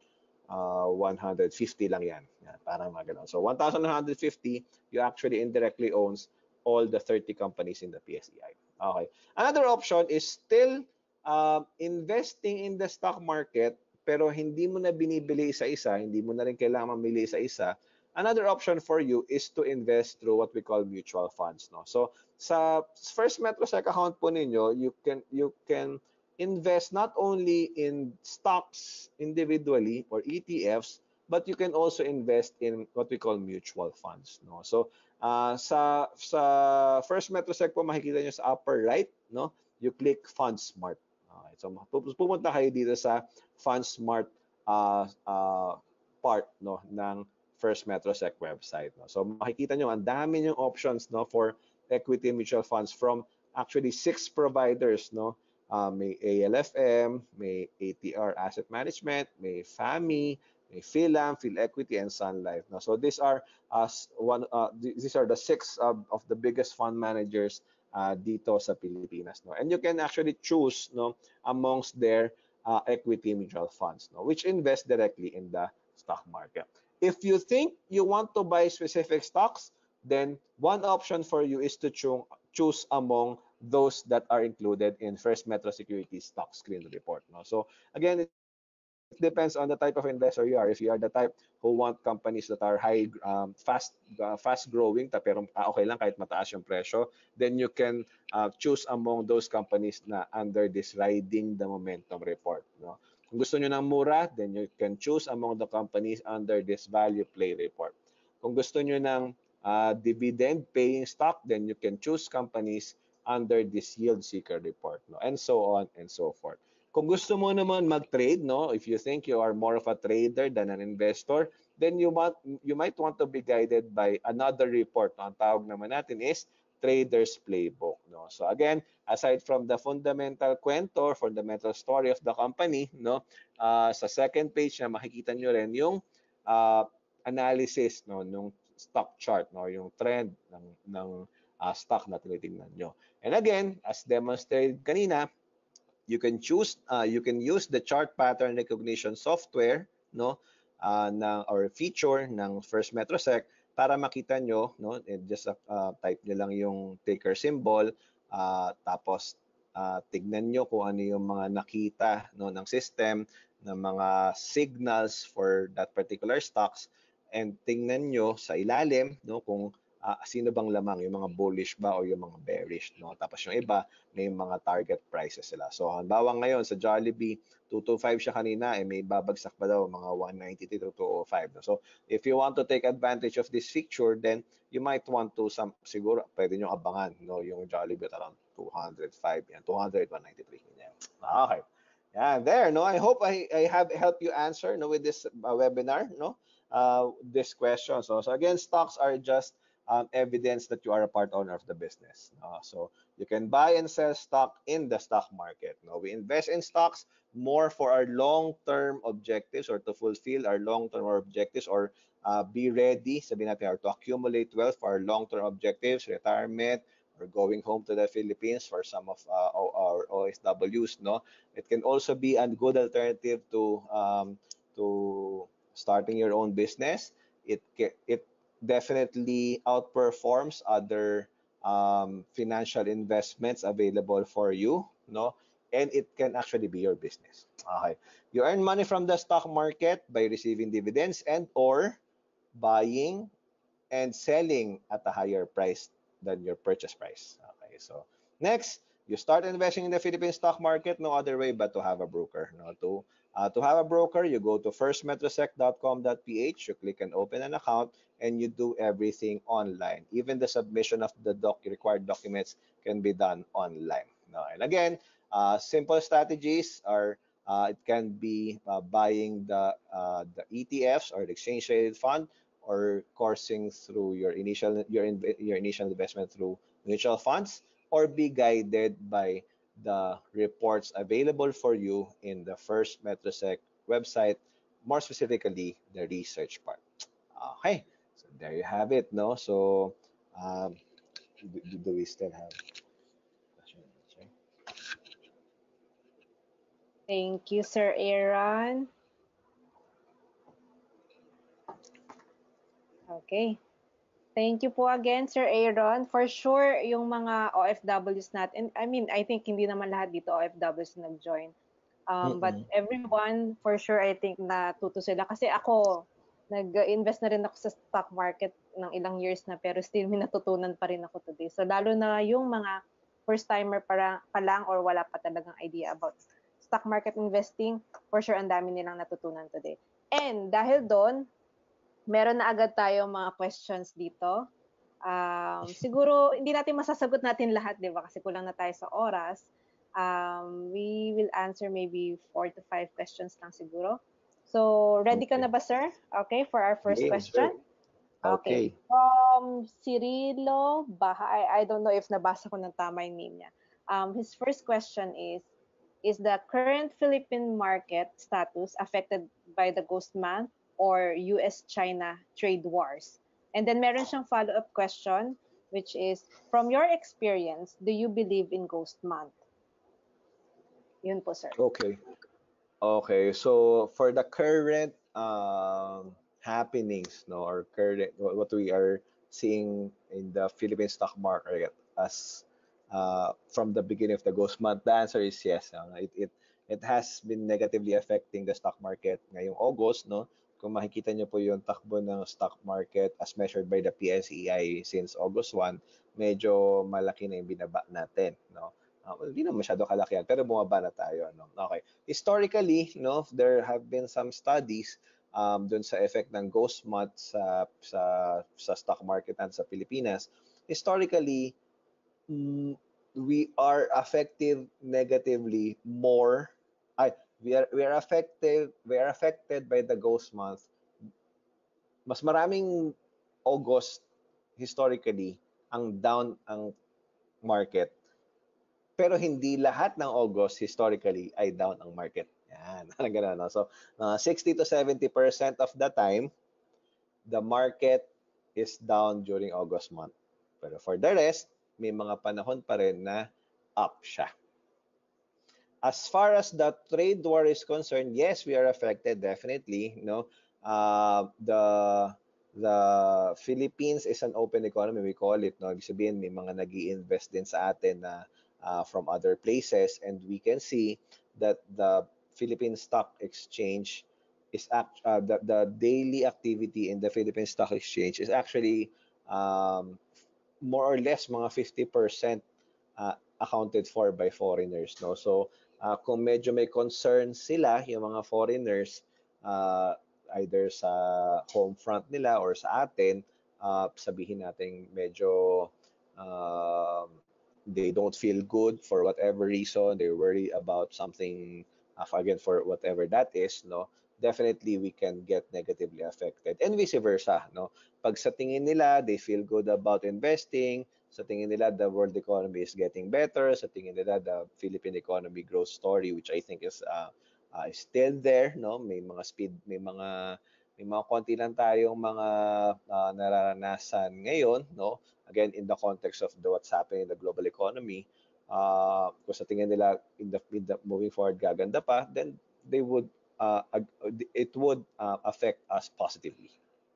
one hundred fifty lang yan. Yan, parang mga ganun. So, one thousand one hundred fifty, you actually indirectly owns all the thirty companies in the P S E I. Okay. Another option is still uh, investing in the stock market, pero hindi mo na binibili isa-isa, hindi mo na rin kailangan mamili isa-isa. Another option for you is to invest through what we call mutual funds. No? So, sa First Metrosec account po ninyo, you can you can invest not only in stocks individually or E T Fs, but you can also invest in what we call mutual funds. No? So, uh, sa sa First Metrosec po makikita nyo sa upper right, no? You click FundSmart. Okay, so pupunta kayo dito sa FundSmart uh, uh, part, no, ng First Metrosec website. No? So makikita nyo ang dami yung options, no, for equity mutual funds from actually six providers, no. Uh, may A L F M, may A T R Asset Management, may F A M I, may PhilAm, PhilEquity, and Sun Life. No? So these are uh, one. Uh, these are the six uh, of the biggest fund managers uh, dito sa Pilipinas. No? And you can actually choose, no, amongst their uh, equity mutual funds, no, which invest directly in the stock market. If you think you want to buy specific stocks, then one option for you is to cho choose among those that are included in First Metro Securities Stock Screen Report. No? So again, it depends on the type of investor you are. If you are the type who want companies that are high, um, fast, uh, fast growing, pero okay lang kahit mataas yung presyo, then you can uh, choose among those companies na under this riding the momentum report. No? Kung gusto nyo ng mura, then you can choose among the companies under this value play report. Kung gusto nyo ng uh, dividend paying stock, then you can choose companies under this yield seeker report, no? And so on and so forth. Kung gusto mo naman mag-trade, no, if you think you are more of a trader than an investor, then you want you might want to be guided by another report. No? Ang tawag naman natin is Trader's Playbook, no. So again, aside from the fundamental kwento or fundamental story of the company, no, uh, sa second page na makikita nyo rin yung uh, analysis, no, nung stock chart, no, yung trend ng ng uh, stock na tinitingnan nyo. And again, as demonstrated kanina, you can choose, uh, you can use the chart pattern recognition software, no, uh, ng, or feature ng First Metrosec para makita nyo, no, just uh, type nyo lang yung ticker symbol, uh, tapos uh, tignan nyo kung ano yung mga nakita, no, ng system, ng mga signals for that particular stocks, and tingnan nyo sa ilalim, no, kung Uh, sino bang lamang, yung mga bullish ba o yung mga bearish, no? Tapos yung iba, may mga target prices sila. So, halimbawa ngayon sa Jollibee, two twenty-five siya kanina, eh may babagsak pa daw mga one ninety-three to two oh five. No? So, if you want to take advantage of this feature, then you might want to, some, siguro, pwede nyo abangan, no? Yung Jollibee at around two oh five, yan, two hundred, one ninety-three. Yan. Okay. Yeah, there, no? I hope I, I have helped you answer, no, with this uh, webinar, no? Uh, this question. So, so again, stocks are just Um, evidence that you are a part owner of the business. Uh, so you can buy and sell stock in the stock market. No? We invest in stocks more for our long-term objectives or to fulfill our long-term objectives or uh, be ready, sabihin natin, or to accumulate wealth for our long-term objectives, retirement, or going home to the Philippines for some of uh, our O S Ws. No? It can also be a good alternative to um, to starting your own business. It it definitely outperforms other um, financial investments available for you, no? And it can actually be your business. Okay. You earn money from the stock market by receiving dividends and or buying and selling at a higher price than your purchase price. Okay. So next, you start investing in the Philippine stock market, no other way but to have a broker. No, to uh, to have a broker, you go to first metrosec dot com dot p h, you click and open an account, and you do everything online. Even the submission of the doc required documents can be done online. No, and again, uh, simple strategies are uh, it can be uh, buying the uh, the E T Fs or the exchange traded fund, or coursing through your initial your your initial investment through mutual funds, or be guided by the reports available for you in the First Metrosec website, more specifically the research part. Okay, so there you have it, no? So, um, do, do we still have question and answer? Thank you, Sir Aaron. Okay. Thank you po again, Sir Aaron. For sure, yung mga O F Ws natin, I mean, I think hindi naman lahat dito O F Ws nag-join. Um, but Mm-mm. everyone, for sure, I think natuto sila. Kasi ako, nag-invest na rin ako sa stock market ng ilang years na, pero still may natutunan pa rin ako today. So, lalo na yung mga first-timer pa, pa lang or wala pa talagang idea about stock market investing, for sure, ang dami nilang natutunan today. And dahil doon, meron na agad tayo mga questions dito. Um, siguro, hindi natin masasagot natin lahat, di ba? Kasi kulang na tayo sa oras. Um, we will answer maybe four to five questions lang siguro. So, ready ka Okay. na ba, sir? Okay, for our first Game, sir. question? Okay. Okay. From Cirilo Baha, I, I don't know if nabasa ko ng tama yung name niya. Um, his first question is, is the current Philippine market status affected by the ghost month or U S China trade wars? And then meron siyang follow-up question, which is, from your experience, do you believe in ghost month? Yun po, sir. Okay. Okay. So for the current um, happenings, no, or current what what we are seeing in the Philippine stock market as uh, from the beginning of the ghost month, the answer is yes. No? It it it has been negatively affecting the stock market ngayong August, no? Kung makikita niyo po yung takbo ng stock market as measured by the P S E I since August first, medyo malaki na yung binaba natin, no? Uh, well, hindi na masyado kalaki yan, pero bumaba na tayo, no? Okay. Historically, no, there have been some studies um, dun sa effect ng ghost month sa, sa, sa stock market at sa Pilipinas. Historically, mm, we are affected negatively more. Ay, we are we are affected we are affected by the ghost month. Mas maraming August historically ang down ang market, pero hindi lahat ng August historically ay down ang market. Yan, parang ganun, no? So, uh, sixty to seventy percent of the time, the market is down during August month. Pero for the rest, may mga panahon pa rin na up siya. As far as the trade war is concerned, yes, we are affected definitely, no? Uh, the the Philippines is an open economy, we call it, no? Ibig sabihin, may mga nag-i-invest din sa atin na uh, from other places, and we can see that the Philippine Stock Exchange is act uh, the, the daily activity in the Philippine Stock Exchange is actually um, more or less mga fifty percent uh, accounted for by foreigners, no? So uh, kung medyo may concern sila yung mga foreigners, uh, either sa home front nila or sa atin, uh, sabihin natin medyo um, they don't feel good for whatever reason, they worry about something, uh, again, for whatever that is, no? Definitely we can get negatively affected, and vice versa, no? Pag sa tingin nila they feel good about investing, sa tingin nila the world economy is getting better, sa tingin nila the Philippine economy growth story, which I think is uh, uh, is still there, no? May mga speed, may mga may mga konti lang tayong mga uh, nararanasan ngayon, no? Again, in the context of the, what's happening in the global economy, uh, kung sa tingin nila in the, in the moving forward gaganda pa, then they would uh, it would uh, affect us positively.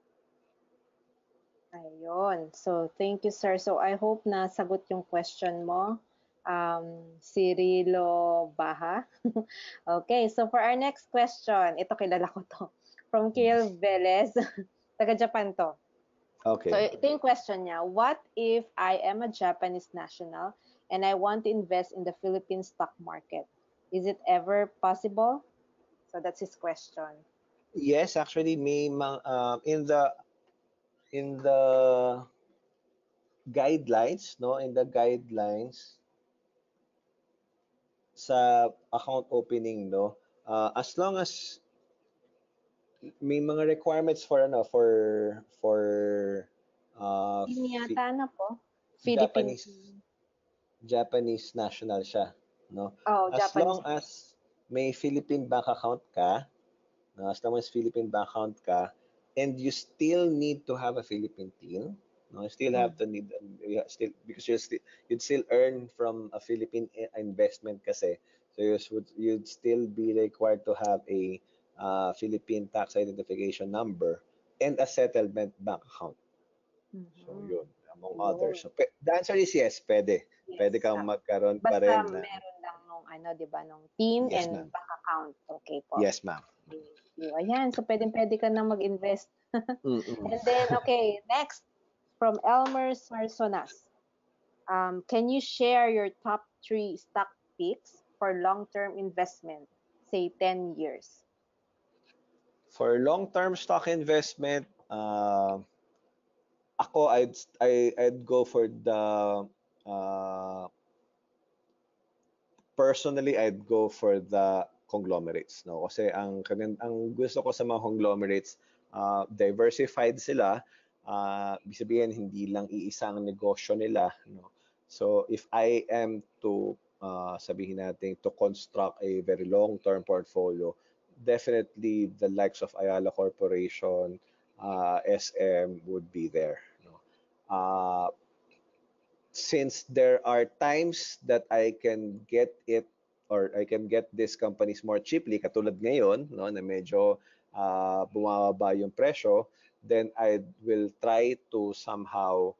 Ayun. So, thank you, sir. So, I hope na sagot yung question mo. Um, Cirilo Baha. Okay, so for our next question, ito kilala ko to. From Kiel Velez, taga Japan to. So, Okay. ito yung question niya. What if I am a Japanese national and I want to invest in the Philippine stock market? Is it ever possible? So, that's his question. Yes, actually, may mga, uh, in the in the guidelines, no, in the guidelines sa account opening, no, uh, as long as may mga requirements for ano for for uh, Yun fi- yata na po. Philippine. Japanese Japanese national siya. no? Oh, As long Japanese. as may Philippine bank account ka, no? As long as Philippine bank account ka, and you still need to have a Philippine team, no? You still have Mm. to need, you ha- still, because you still, you'd still earn from a Philippine i- investment kasi. So you would, you'd still be required to have a uh, Philippine tax identification number and a settlement bank account. So Mhm. yun, among Yun. others. So pe- the answer is yes, pwede. Pwede Yes. kang ah, magkaroon pa Basta rin ng, meron lang nung ano, 'di ba, nung team yes and ma'am, bank account. Okay po. yes ma'am. Thank you. Ayan, so pwedeng-pwede ka na mag-invest. Mm-mm. And then, okay, next from Elmer Sarsonas. Um, can you share your top three stock picks for long-term investment, say ten years? For long-term stock investment, uh, ako I'd I, I'd go for the uh, personally I'd go for the conglomerates, no? Kasi ang kagan- ang gusto ko sa mga conglomerates, uh, diversified sila. Uh, ibig sabihin hindi lang iisang negosyo nila, no? So if I am to uh, sabihin natin to construct a very long-term portfolio, definitely the likes of Ayala Corporation, uh, S M would be there, no? Uh, since there are times that I can get it or I can get these companies more cheaply, katulad ngayon, no, na medyo uh, bumababa yung presyo, then I will try to somehow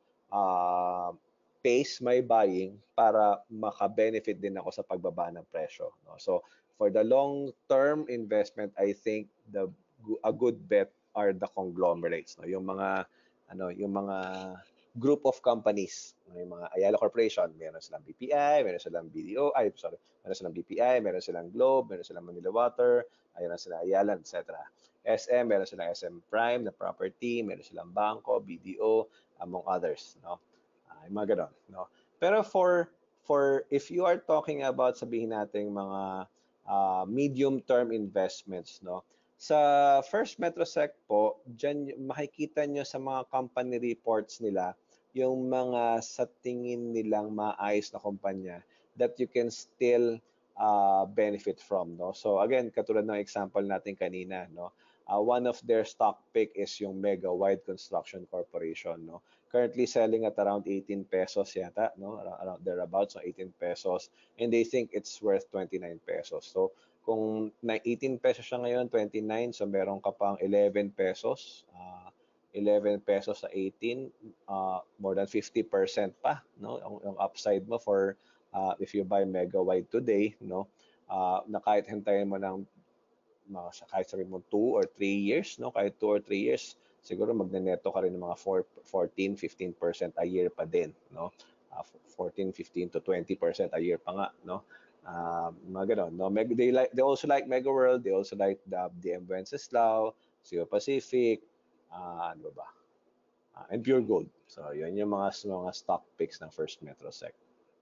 uh, pace my buying para maka-benefit din ako sa pagbaba ng presyo. No? So, for the long-term investment, I think the a good bet are the conglomerates, no? Yung mga ano, yung mga group of companies. May mga Ayala Corporation, meron silang B P I, meron silang B D O, ay sorry, meron silang B P I, meron silang Globe, meron silang Manila Water, ayun sila Ayala, et cetera. S M, meron silang S M Prime na property, meron silang Bangko, B D O, among others, no? Uh, yung mga ganon, no? Pero for for if you are talking about sabihin nating mga uh, medium-term investments, no? Sa First Metrosec po, dyan makikita nyo sa mga company reports nila yung mga sa tingin nilang maayos na kumpanya that you can still uh, benefit from, no? So again, katulad ng example natin kanina, no? Uh, one of their stock pick is yung Mega Wide Construction Corporation, no? Currently selling at around eighteen pesos yata, no? Around thereabouts, so eighteen pesos, and they think it's worth twenty-nine pesos. So kung na eighteen pesos siya ngayon, twenty-nine, so meron ka pang eleven pesos. Uh, eleven pesos sa eighteen, uh, more than fifty percent pa, no? Yung, yung upside mo for uh, if you buy Mega Wide today, no? Uh, na kahit hintayin mo ng mga kahit sabi mo two or three years, no? Kahit two or three years, siguro magneneto ka rin ng mga fourteen, fifteen percent a year pa din, no? Uh, fourteen, fifteen to twenty percent a year pa nga, no? Uh, mga ganon, no? Meg- they like they also like Mega World, they also like the D M Wenceslao, Seo Pacific, uh, ano ba? Uh, and Pure Gold. So, yun yung mga mga stock picks ng First Metrosec.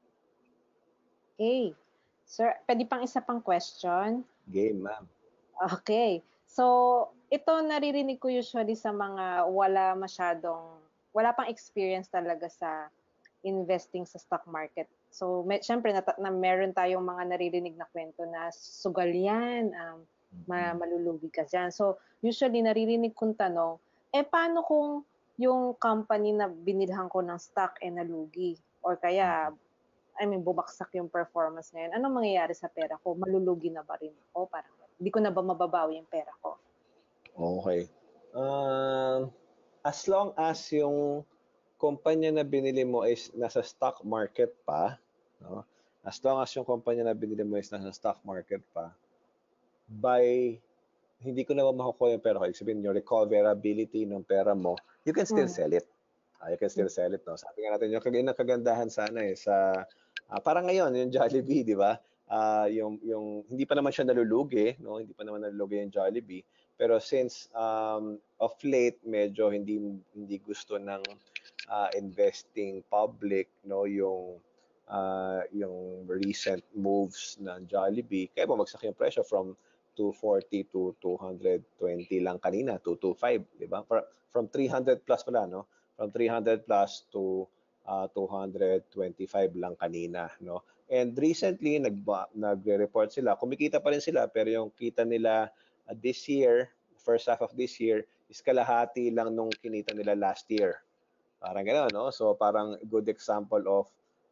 Okay. Sir, pwede pang isa pang question? Game, ma'am. Okay. So, ito naririnig ko usually sa mga wala masyadong, wala pang experience talaga sa investing sa stock market. So, may, syempre, na, na meron tayong mga naririnig na kwento na sugal yan, um, ma, malulugi ka dyan. So, usually, naririnig kong tanong, eh, paano kung yung company na binilhan ko ng stock eh nalugi? Or kaya, I mean, bumagsak yung performance ngayon. Anong mangyayari sa pera ko? Malulugi na ba rin ako? Parang, hindi ko na ba mababawi yung pera ko? Okay. Um, as long as yung kumpanya na binili mo is nasa stock market pa, no? As long as yung kumpanya na binili mo is nasa stock market pa, by hindi ko naman makukuha yung pera ko. Ibig sabihin, yung recoverability ng pera mo, you can still Mm. sell it. Uh, you can still sell it, no? Sabi nga natin, yung kag kagandahan sana eh, sa, uh, parang ngayon, yung Jollibee, di ba? Uh, yung, yung, hindi pa naman siya nalulugi, no? Hindi pa naman nalulugi yung Jollibee. Pero since um, of late, medyo hindi, hindi gusto ng uh, investing public, no? Yung, uh, yung recent moves ng Jollibee, kaya bumagsak yung presyo from two forty to two twenty lang kanina, two twenty-five, di ba? From three hundred plus pala, no? From three hundred plus to uh, two hundred twenty-five lang kanina, no? And recently, nag nagre-report sila, kumikita pa rin sila, pero yung kita nila uh, this year, first half of this year, is kalahati lang nung kinita nila last year. Parang gano'n, no? So, parang good example of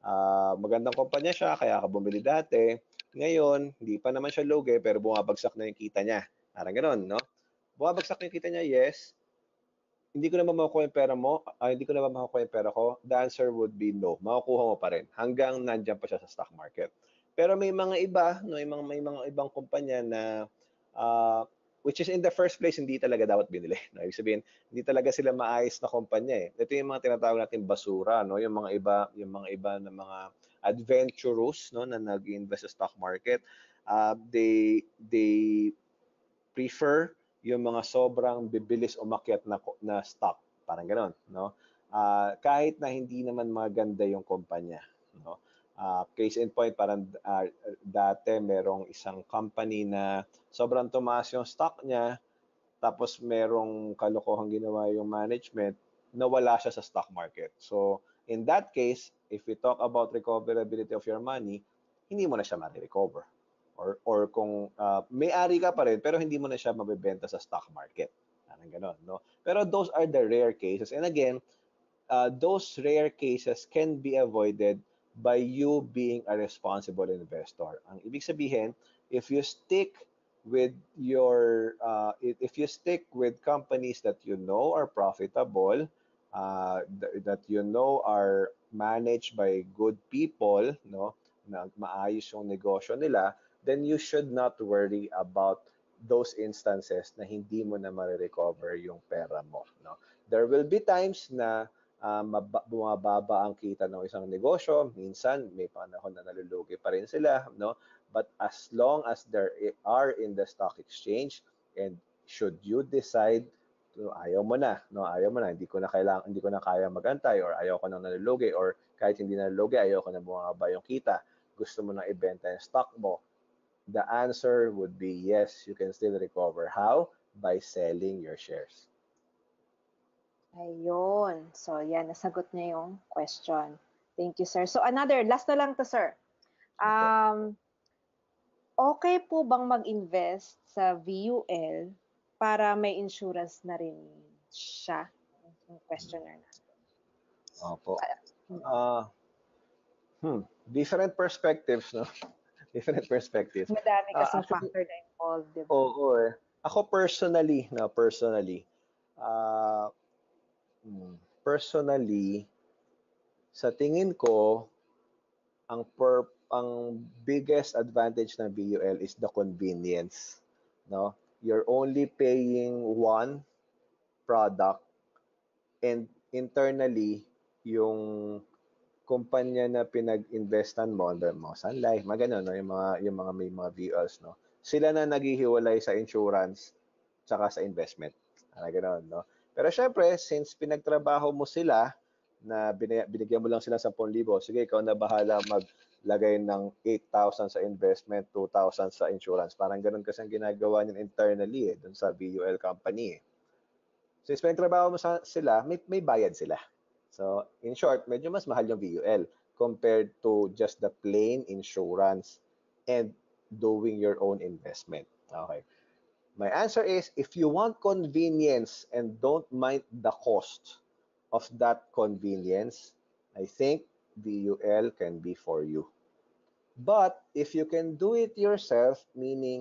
uh, magandang kumpanya siya, kaya ka bumili dati. Ngayon, hindi pa naman siya lugi, pero bumabagsak na yung kita niya. Parang gano'n, no? Bumabagsak na yung kita niya, yes. Hindi ko naman makukuha yung pera mo, ah, hindi ko naman makukuha yung pera ko, the answer would be no. Makukuha mo pa rin hanggang nandiyan pa siya sa stock market. Pero may mga iba, no, may mga, may mga ibang kumpanya na uh, which is in the first place hindi talaga dapat binili. No? Ibig sabihin, hindi talaga sila maayos na kumpanya eh. Ito yung mga tinatawag natin basura, no? Yung mga iba, yung mga iba na mga adventurous, no, na nag-invest sa stock market. Uh, they they prefer yung mga sobrang bibilis umakyat na, na stock. Parang gano'n, no? Uh, kahit na hindi naman maganda yung kumpanya, no? Uh, case in point, parang uh, dati merong isang company na sobrang tumaas yung stock niya, tapos merong kalokohang ginawa yung management, nawala siya sa stock market. So, in that case, if we talk about recoverability of your money, hindi mo na siya ma-recover. Or, or kung uh, may-ari ka pa rin, pero hindi mo na siya mabibenta sa stock market. Parang ganon, no? Pero those are the rare cases. And again, uh, those rare cases can be avoided by you being a responsible investor. Ang ibig sabihin, if you stick with your, uh, if you stick with companies that you know are profitable, uh, th- that you know are managed by good people, no, na maayos yung negosyo nila, then you should not worry about those instances na hindi mo na ma-recover yung pera mo, no? There will be times na uh, bumababa ang kita ng isang negosyo, minsan may panahon na nalulugi pa rin sila, no? But as long as there are in the stock exchange, and should you decide to ayaw mo na, no? Ayaw mo na, hindi ko na kailangan, hindi ko na kaya magantay, or ayaw ko nang nalulugi, or kahit hindi nalulugi, ayaw ko na bumaba yung kita, gusto mo na ibenta yung stock mo, the answer would be yes, you can still recover. How? By selling your shares. Ayun. So, yan, nasagot niya yung question. Thank you, sir. So, another, last na lang to, sir. Um, okay po bang mag-invest sa V U L para may insurance na rin siya? Yung questioner na. Opo. Uh, hmm. Different perspectives, no? Different perspectives. Madami kasing uh, factor na involved, di ba? Oo, oo eh. Ako personally, no, personally, uh, personally, sa tingin ko, ang per, ang biggest advantage ng V U L is the convenience, no? You're only paying one product, and internally yung kumpanya na pinag-investan mo, mo Sun Life, mga ganun, no? Yung mga yung mga may mga V U Ls, no? Sila na naghihiwalay sa insurance tsaka sa investment. Ano gano'n, no? Pero syempre, since pinagtrabaho mo sila, na binigyan mo lang sila sa ten thousand, sige, ikaw na bahala maglagay ng eight thousand sa investment, two thousand sa insurance. Parang ganun kasi ang ginagawa niyan internally eh, dun sa V U L company eh. Since pinagtrabaho mo sa, sila, may, may bayad sila. So, in short, medyo mas mahal yung V U L compared to just the plain insurance and doing your own investment. Okay. My answer is, if you want convenience and don't mind the cost of that convenience, I think V U L can be for you. But if you can do it yourself, meaning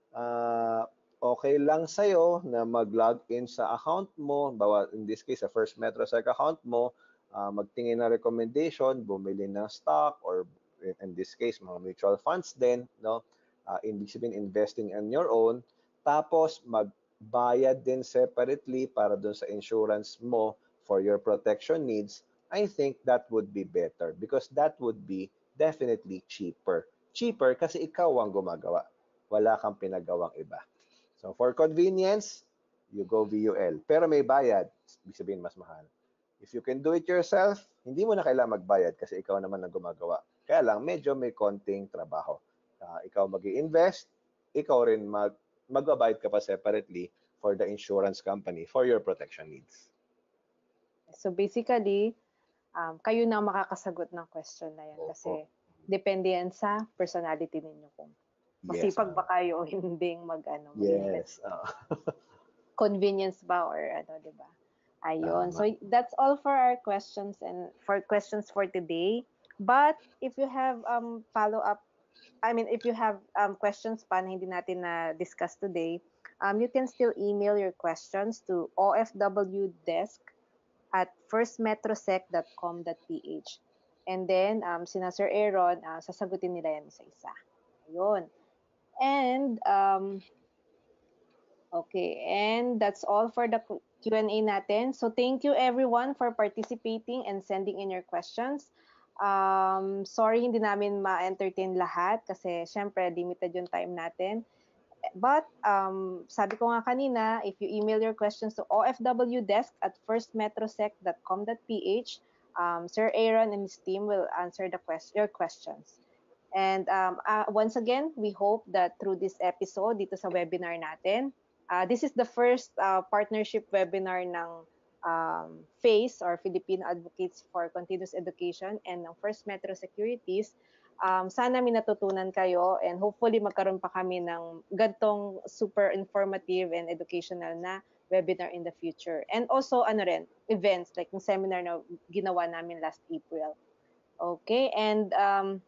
uh, okay lang sa'yo na mag-log in sa account mo, bawa in this case, sa First Metrosec account mo, uh, magtingin ng recommendation, bumili ng stock, or in this case, mga mutual funds din, no? Uh, ibig sabihin, investing on your own, tapos magbayad din separately para dun sa insurance mo for your protection needs, I think that would be better because that would be definitely cheaper. Cheaper kasi ikaw ang gumagawa. Wala kang pinagawang iba. So for convenience, you go V U L. Pero may bayad, ibig sabihin mas mahal. If you can do it yourself, hindi mo na kailangan magbayad kasi ikaw naman ang gumagawa. Kaya lang, medyo may konting trabaho. Uh, ikaw mag-i-invest, ikaw rin mag magbabayad ka pa separately for the insurance company for your protection needs. So basically, um, kayo na ang makakasagot ng question na yan Opo. kasi depende yan sa personality ninyo kung Yes. masipag ba kayo o hindi mag ano, mag-invest. Yes. ah. Convenience ba or ano, 'di ba? Ayun. Tama. So that's all for our questions and for questions for today. But if you have um follow up, I mean if you have um questions pa na hindi natin na discuss today, um you can still email your questions to ofwdesk at firstmetrosec dot com dot ph. And then um sina Sir Aaron, uh, sasagutin nila yan isa-isa. Ayun. And um okay, and that's all for the Q and A natin. So thank you everyone for participating and sending in your questions. Um, sorry hindi namin ma-entertain lahat kasi syempre limited yung time natin. But um, sabi ko nga kanina, if you email your questions to ofwdesk at firstmetrosec dot com dot ph, um, Sir Aaron and his team will answer the quest your questions. And um, uh, once again, we hope that through this episode dito sa webinar natin, uh, this is the first uh, partnership webinar ng um, FACE or Filipino Advocates for Continuous Education and ng First Metro Securities. Um, sana may natutunan kayo and hopefully magkaroon pa kami ng gantong super informative and educational na webinar in the future. And also, ano rin, events like yung seminar na ginawa namin last April. Okay, and um,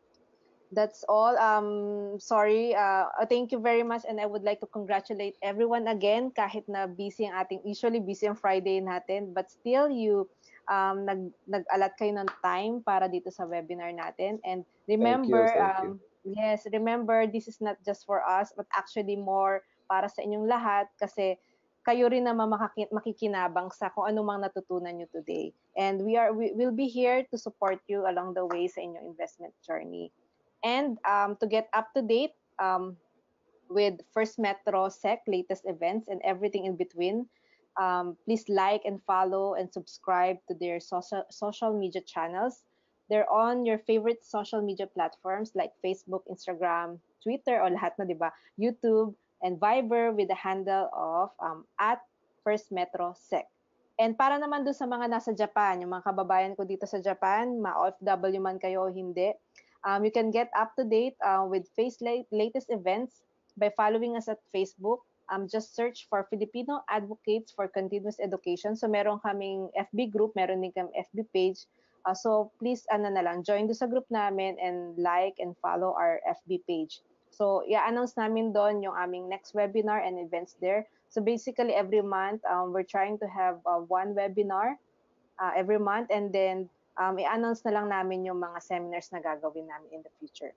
that's all. Um, sorry. Uh, uh, thank you very much, and I would like to congratulate everyone again. Kahit na busy ang ating, usually busy ang Friday natin, but still you um, nag nag-alat kayo ng time para dito sa webinar natin. And remember, Thank you, thank um, yes, remember this is not just for us, but actually more para sa inyong lahat kasi kayo rin naman makaki- makikinabang sa kung ano mang natutunan nyo today. And we are we will be here to support you along the way sa inyong investment journey. And um, to get up to date um, with First Metro Sec latest events and everything in between, um, please like and follow and subscribe to their social social media channels. They're on your favorite social media platforms like Facebook, Instagram, Twitter, o lahat na, di ba? YouTube and Viber with the handle of um, at First Metro Sec. And para naman doon sa mga nasa Japan, yung mga kababayan ko dito sa Japan, ma-O F W man kayo o hindi, Um, you can get up to date uh, with Face latest events by following us at Facebook. Um, just search for Filipino Advocates for Continuous Education. So meron kaming F B group, meron din kaming F B page. Uh, so please ano na lang, join do sa group namin and like and follow our F B page. So i-announce namin doon yung aming next webinar and events there. So basically every month um, we're trying to have uh, one webinar uh, every month and then um, i-announce na lang namin yung mga seminars na gagawin namin in the future.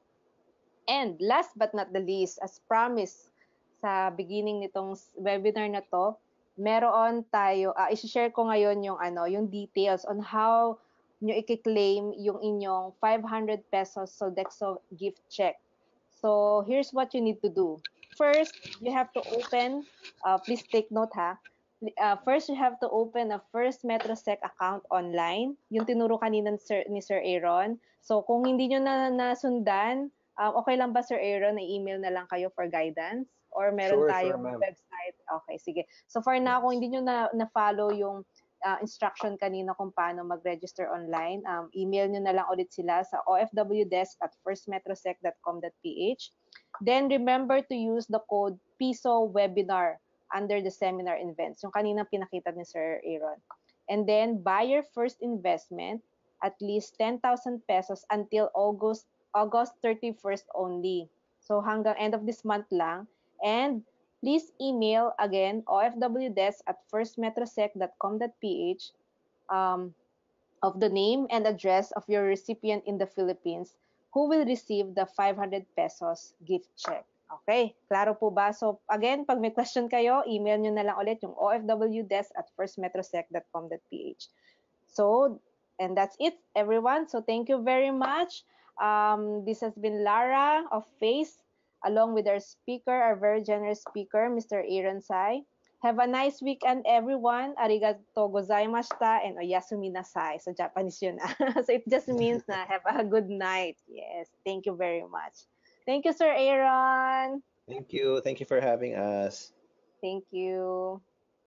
And last but not the least, as promised sa beginning nitong webinar na to, meron tayo, uh, i-share ko ngayon yung ano, yung details on how nyo i-claim yung inyong five hundred pesos Sodexo gift check. So here's what you need to do. First, you have to open, uh, please take note ha, uh, first you have to open a First MetroSec account online, yung tinuro kanina ni Sir, ni Sir Aaron. So kung hindi nyo na nasundan, um, okay lang ba Sir Aaron, na email na lang kayo for guidance? Or meron Sure, sure, tayong ma'am. website? Okay, sige. So for now, kung hindi nyo na, na-follow yung uh, instruction kanina kung paano mag-register online, um, email nyo na lang ulit sila sa ofwdesk at firstmetrosec dot com dot ph. Then remember to use the code PISO webinar under the seminar events, yung kaninang pinakita ni Sir Aaron. And then buy your first investment at least ten thousand pesos until August August thirty-first only. So hanggang end of this month lang. And please email again ofwdesk at firstmetrosec dot com dot ph um, of the name and address of your recipient in the Philippines who will receive the five hundred pesos gift check. Okay, klaro po ba? So again, pag may question kayo, email nyo na lang ulit yung ofwdesk at firstmetrosec dot com dot ph. So, and that's it, everyone. So thank you very much. Um, this has been Lara of FACE, along with our speaker, our very generous speaker, Mister Aaron Sai. Have a nice weekend, everyone. Arigato gozaimashita and oyasumi nasai. Sa Japanese yun. So it just means na have a good night. Yes, thank you very much. Thank you, Sir Aaron. Thank you. Thank you for having us. Thank you.